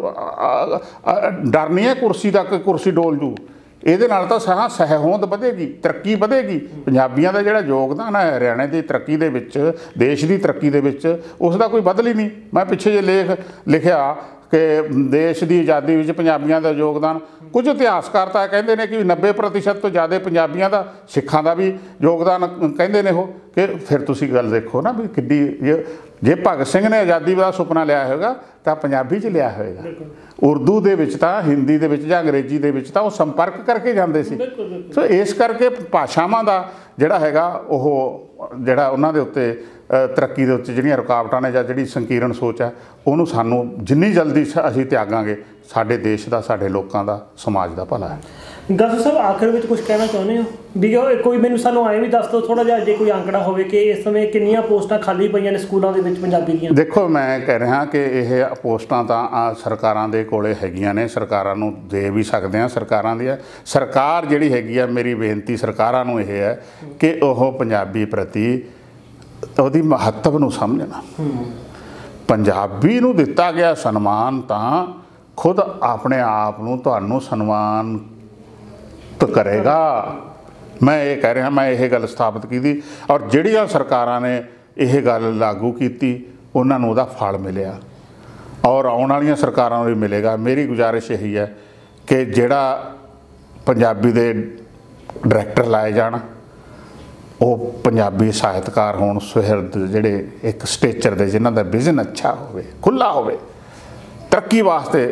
ਡਰ ਨਹੀਂ ਹੈ ਕੁਰਸੀ ਦਾ ਕਿ ਕੁਰਸੀ ਡੋਲ ਜੂ। ਇਹਦੇ ਨਾਲ ਤਾਂ ਸਹਿਹੋਂਦ ਵਧੇਗੀ, ਤਰੱਕੀ ਵਧੇਗੀ। ਪੰਜਾਬੀਆਂ ਦਾ ਜਿਹੜਾ ਯੋਗਦਾਨ ਹੈ ਹਰਿਆਣੇ ਦੀ ਤਰੱਕੀ ਦੇ ਵਿੱਚ, ਦੇਸ਼ ਦੀ ਤਰੱਕੀ ਦੇ ਵਿੱਚ, ਉਸ ਦਾ ਕੋਈ ਬਦਲ ਹੀ ਨਹੀਂ। ਮੈਂ ਪਿੱਛੇ ਜੇ ਲਿਖਿਆ ਕਿ ਦੇਸ਼ ਦੀ ਆਜ਼ਾਦੀ ਵਿੱਚ ਪੰਜਾਬੀਆਂ ਦਾ ਯੋਗਦਾਨ, ਕੁਝ ਇਤਿਹਾਸਕਾਰ ਤਾਂ ਕਹਿੰਦੇ ਨੇ ਕਿ 90% ਤੋਂ ਜ਼ਿਆਦਾ ਪੰਜਾਬੀਆਂ ਦਾ, ਸਿੱਖਾਂ ਦਾ ਵੀ ਯੋਗਦਾਨ ਕਹਿੰਦੇ ਨੇ ਉਹ। ਕਿ ਫਿਰ ਤੁਸੀਂ ਗੱਲ ਦੇਖੋ ਨਾ ਵੀ ਕਿੱਡੀ, ਜੇ ਭਗਤ ਸਿੰਘ ਨੇ ਆਜ਼ਾਦੀ ਦਾ ਸੁਪਨਾ ਲਿਆ ਹੋਵੇਗਾ ਤਾਂ ਪੰਜਾਬੀ 'ਚ ਲਿਆ ਹੋਵੇਗਾ। ਉਰਦੂ ਦੇ ਵਿੱਚ ਤਾਂ, ਹਿੰਦੀ ਦੇ ਵਿੱਚ ਜਾਂ ਅੰਗਰੇਜ਼ੀ ਦੇ ਵਿੱਚ ਤਾਂ ਉਹ ਸੰਪਰਕ ਕਰਕੇ ਜਾਂਦੇ ਸੀ। ਸੋ ਇਸ ਕਰਕੇ ਭਾਸ਼ਾਵਾਂ ਦਾ ਜਿਹੜਾ ਹੈਗਾ ਉਹ ਜਿਹੜਾ ਉਹਨਾਂ ਦੇ ਉੱਤੇ ਤਰੱਕੀ ਦੇ ਉੱਤੇ ਜਿਹੜੀਆਂ ਰੁਕਾਵਟਾਂ ਨੇ ਜਾਂ ਜਿਹੜੀ ਸੰਕੀਰਣ ਸੋਚ ਹੈ, ਉਹਨੂੰ ਸਾਨੂੰ ਜਿੰਨੀ ਜਲਦੀ ਅਸੀਂ ਤਿਆਗਾਂਗੇ, ਸਾਡੇ ਦੇਸ਼ ਦਾ, ਸਾਡੇ ਲੋਕਾਂ ਦਾ, ਸਮਾਜ ਦਾ ਭਲਾ ਹੈ। ਗਸ ਸਾਹਿਬ, ਆਖਰ ਵਿੱਚ ਕੁਝ ਕਹਿਣਾ ਚਾਹੁੰਦੇ ਹੋ? ਵੀ ਕੋਈ ਮੈਨੂੰ ਸਾਨੂੰ ਐਂ ਵੀ ਦੱਸ ਦਿਓ ਥੋੜ੍ਹਾ ਜਿਹਾ, ਜੇ ਕੋਈ ਅੰਕੜਾ ਹੋਵੇ ਕਿ ਇਸ ਸਮੇਂ ਕਿੰਨੀਆਂ ਪੋਸਟਾਂ ਖਾਲੀ ਪਈਆਂ ਨੇ ਸਕੂਲਾਂ ਦੇ ਵਿੱਚ ਪੰਜਾਬੀ ਦੀਆਂ? ਦੇਖੋ, ਮੈਂ ਕਹਿ ਰਿਹਾ ਕਿ ਇਹ ਪੋਸਟਾਂ ਤਾਂ ਸਰਕਾਰਾਂ ਦੇ ਕੋਲੇ ਹੈਗੀਆਂ ਨੇ, ਸਰਕਾਰਾਂ ਨੂੰ ਦੇ ਵੀ ਸਕਦੇ ਹਾਂ। ਸਰਕਾਰ ਜਿਹੜੀ ਹੈਗੀ ਆ, ਮੇਰੀ ਬੇਨਤੀ ਸਰਕਾਰਾਂ ਨੂੰ ਇਹ ਹੈ ਕਿ ਉਹ ਪੰਜਾਬੀ ਪ੍ਰਤੀ ਉਹਦੀ ਮਹੱਤਵ ਨੂੰ ਸਮਝਣਾ। ਪੰਜਾਬੀ ਨੂੰ ਦਿੱਤਾ ਗਿਆ ਸਨਮਾਨ ਤਾਂ ਖੁਦ ਆਪਣੇ ਆਪ ਨੂੰ ਤੁਹਾਨੂੰ ਸਨਮਾਨਿਤ ਕਰੇਗਾ। ਮੈਂ ਇਹ ਕਹਿ ਰਿਹਾ, ਮੈਂ ਇਹ ਗੱਲ ਸਥਾਪਿਤ ਕੀਤੀ, ਔਰ ਜਿਹੜੀਆਂ ਸਰਕਾਰਾਂ ਨੇ ਇਹ ਗੱਲ ਲਾਗੂ ਕੀਤੀ ਉਹਨਾਂ ਨੂੰ ਉਹਦਾ ਫਲ ਮਿਲਿਆ, ਔਰ ਆਉਣ ਵਾਲੀਆਂ ਸਰਕਾਰਾਂ ਨੂੰ ਵੀ ਮਿਲੇਗਾ। ਮੇਰੀ ਗੁਜ਼ਾਰਿਸ਼ ਇਹੀ ਹੈ ਕਿ ਜਿਹੜਾ ਪੰਜਾਬੀ ਦੇ ਡਾਇਰੈਕਟਰ ਲਾਏ ਜਾਣ ਉਹ ਪੰਜਾਬੀ ਸਾਹਿਤਕਾਰ ਹੋਣ, ਸੁਹਿਰਦ ਜਿਹੜੇ ਇੱਕ ਸਟੇਚਰ ਦੇ, ਜਿਨ੍ਹਾਂ ਦਾ ਵਿਜ਼ਨ ਅੱਛਾ ਹੋਵੇ, ਖੁੱਲ੍ਹਾ ਹੋਵੇ, ਤਰੱਕੀ ਵਾਸਤੇ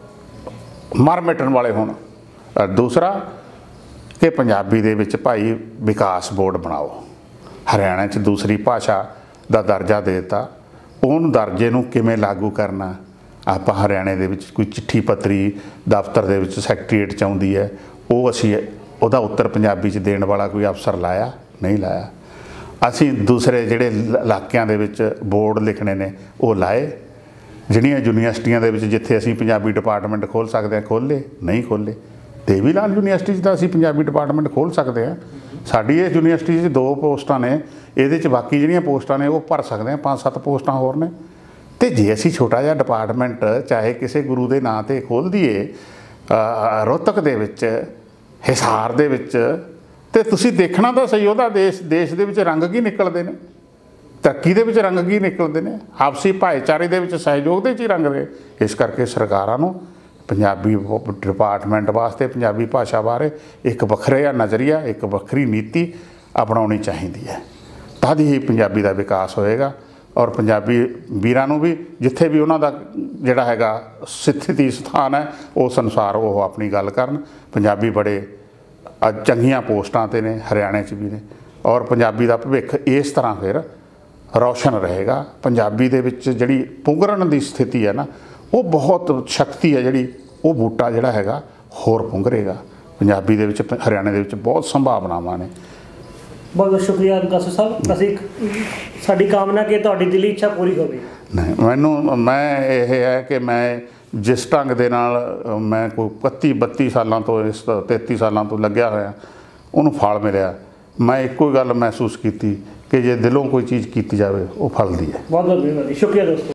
ਮਰ ਮਿਟਣ ਵਾਲੇ ਹੋਣ। ਦੂਸਰਾ ਕਿ ਪੰਜਾਬੀ ਦੇ ਵਿੱਚ ਭਾਈ ਵਿਕਾਸ ਬੋਰਡ ਬਣਾਓ। ਹਰਿਆਣਾ 'ਚ ਦੂਸਰੀ ਭਾਸ਼ਾ ਦਾ ਦਰਜਾ ਦੇ ਦਿੱਤਾ, ਉਹਨੂੰ ਦਰਜੇ ਨੂੰ ਕਿਵੇਂ ਲਾਗੂ ਕਰਨਾ। ਆਪਾਂ ਹਰਿਆਣੇ ਦੇ ਵਿੱਚ ਕੋਈ ਚਿੱਠੀ ਪੱਤਰੀ ਦਫ਼ਤਰ ਦੇ ਵਿੱਚ ਸੈਕਟਰੀਏਟ 'ਚ ਆਉਂਦੀ ਹੈ, ਉਹ ਅਸੀਂ ਉਹਦਾ ਉੱਤਰ ਪੰਜਾਬੀ 'ਚ ਦੇਣ ਵਾਲਾ ਕੋਈ ਅਫਸਰ ਲਾਇਆ? ਨਹੀਂ ਲਾਇਆ। ਅਸੀਂ ਦੂਸਰੇ ਜਿਹੜੇ ਇਲਾਕਿਆਂ ਦੇ ਵਿੱਚ ਬੋਰਡ ਲਿਖਣੇ ਨੇ ਉਹ ਲਾਏ। ਜਿਹੜੀਆਂ ਯੂਨੀਵਰਸਿਟੀਆਂ ਦੇ ਵਿੱਚ ਜਿੱਥੇ ਅਸੀਂ ਪੰਜਾਬੀ ਡਿਪਾਰਟਮੈਂਟ ਖੋਲ੍ਹ ਸਕਦੇ ਹਾਂ ਖੋਲ੍ਹੇ? ਨਹੀਂ ਖੋਲ੍ਹੇ। ਦੇਵੀ ਲਾਲ ਯੂਨੀਵਰਸਿਟੀ 'ਚ ਤਾਂ ਅਸੀਂ ਪੰਜਾਬੀ ਡਿਪਾਰਟਮੈਂਟ ਖੋਲ੍ਹ ਸਕਦੇ ਹਾਂ। ਸਾਡੀ ਇਸ ਯੂਨੀਵਰਸਿਟੀ 'ਚ 2 ਪੋਸਟਾਂ ਨੇ, ਇਹਦੇ 'ਚ ਬਾਕੀ ਜਿਹੜੀਆਂ ਪੋਸਟਾਂ ਨੇ ਉਹ ਭਰ ਸਕਦੇ ਹਾਂ, 5-7 ਪੋਸਟਾਂ ਹੋਰ ਨੇ। ਅਤੇ ਜੇ ਅਸੀਂ ਛੋਟਾ ਜਿਹਾ ਡਿਪਾਰਟਮੈਂਟ ਚਾਹੇ ਕਿਸੇ ਗੁਰੂ ਦੇ ਨਾਂ 'ਤੇ ਖੋਲ੍ਹ ਦਈਏ ਰੋਹਤਕ ਦੇ ਵਿੱਚ, ਹਿਸਾਰ ਦੇ ਵਿੱਚ, ਅਤੇ ਤੁਸੀਂ ਦੇਖਣਾ ਤਾਂ ਸਹੀ ਉਹਦਾ ਦੇਸ਼ ਦੇ ਵਿੱਚ ਰੰਗ ਕੀ ਨਿਕਲਦੇ ਨੇ, ਤਰੱਕੀ ਦੇ ਵਿੱਚ ਰੰਗ ਕੀ ਨਿਕਲਦੇ ਨੇ, ਆਪਸੀ ਭਾਈਚਾਰੇ ਦੇ ਵਿੱਚ ਸਹਿਯੋਗ ਦੇ 'ਚ ਹੀ ਰੰਗ ਨੇ। ਇਸ ਕਰਕੇ ਸਰਕਾਰਾਂ ਨੂੰ ਪੰਜਾਬੀ ਡਿਪਾਰਟਮੈਂਟ ਵਾਸਤੇ, ਪੰਜਾਬੀ ਭਾਸ਼ਾ ਬਾਰੇ ਇੱਕ ਵੱਖਰਾ ਜਿਹਾ ਨਜ਼ਰੀਆ, ਇੱਕ ਵੱਖਰੀ ਨੀਤੀ ਅਪਣਾਉਣੀ ਚਾਹੀਦੀ ਹੈ। ਤਦ ਹੀ ਪੰਜਾਬੀ ਦਾ ਵਿਕਾਸ ਹੋਏਗਾ। ਔਰ ਪੰਜਾਬੀ ਵੀਰਾਂ ਨੂੰ ਵੀ ਜਿੱਥੇ ਵੀ ਉਹਨਾਂ ਦਾ ਜਿਹੜਾ ਹੈਗਾ ਸਥਿਤੀ ਸਥਾਨ ਹੈ ਉਸ ਅਨੁਸਾਰ ਉਹ ਆਪਣੀ ਗੱਲ ਕਰਨ। ਪੰਜਾਬੀ ਬੜੇ ਚੰਗੀਆਂ ਪੋਸਟਾਂ 'ਤੇ ਨੇ, ਹਰਿਆਣੇ 'ਚ ਵੀ ਨੇ। ਔਰ ਪੰਜਾਬੀ ਦਾ ਭਵਿੱਖ ਇਸ ਤਰ੍ਹਾਂ ਫਿਰ ਰੌਸ਼ਨ ਰਹੇਗਾ। ਪੰਜਾਬੀ ਦੇ ਵਿੱਚ ਜਿਹੜੀ ਪੁੰਗਰਨ ਦੀ ਸਥਿਤੀ ਹੈ ਨਾ, ਉਹ ਬਹੁਤ ਸ਼ਕਤੀ ਹੈ ਜਿਹੜੀ, ਉਹ ਬੂਟਾ ਜਿਹੜਾ ਹੈਗਾ ਹੋਰ ਪੁੰਗਰੇਗਾ। ਪੰਜਾਬੀ ਦੇ ਵਿੱਚ, ਹਰਿਆਣੇ ਦੇ ਵਿੱਚ ਬਹੁਤ ਸੰਭਾਵਨਾਵਾਂ ਨੇ। ਬਹੁਤ ਬਹੁਤ ਸ਼ੁਕਰੀਆ ਦਾਸੂ ਸਾਹਿਬ। ਅਸੀਂ ਸਾਡੀ ਕਾਮਨਾ ਕਿ ਤੁਹਾਡੀ ਦਿਲੀ ਇੱਛਾ ਪੂਰੀ ਹੋਵੇ। ਨਹੀਂ, ਮੈਂ ਇਹ ਹੈ ਕਿ ਮੈਂ ਜਿਸ ਢੰਗ ਦੇ ਨਾਲ ਮੈਂ ਕੋਈ 31-32 ਸਾਲਾਂ ਤੋਂ, ਇਸ 33 ਸਾਲਾਂ ਤੋਂ ਲੱਗਿਆ ਹੋਇਆ, ਉਹਨੂੰ ਫਲ ਮਿਲਿਆ। ਮੈਂ ਇੱਕੋ ਹੀ ਗੱਲ ਮਹਿਸੂਸ ਕੀਤੀ ਕਿ ਜੇ ਦਿਲੋਂ ਕੋਈ ਚੀਜ਼ ਕੀਤੀ ਜਾਵੇ ਉਹ ਫਲਦੀ ਹੈ। ਬਹੁਤ ਬਹੁਤ ਮਿਹਰਬਾਨੀ, ਸ਼ੁਕਰੀਆ ਦੋਸਤੋ।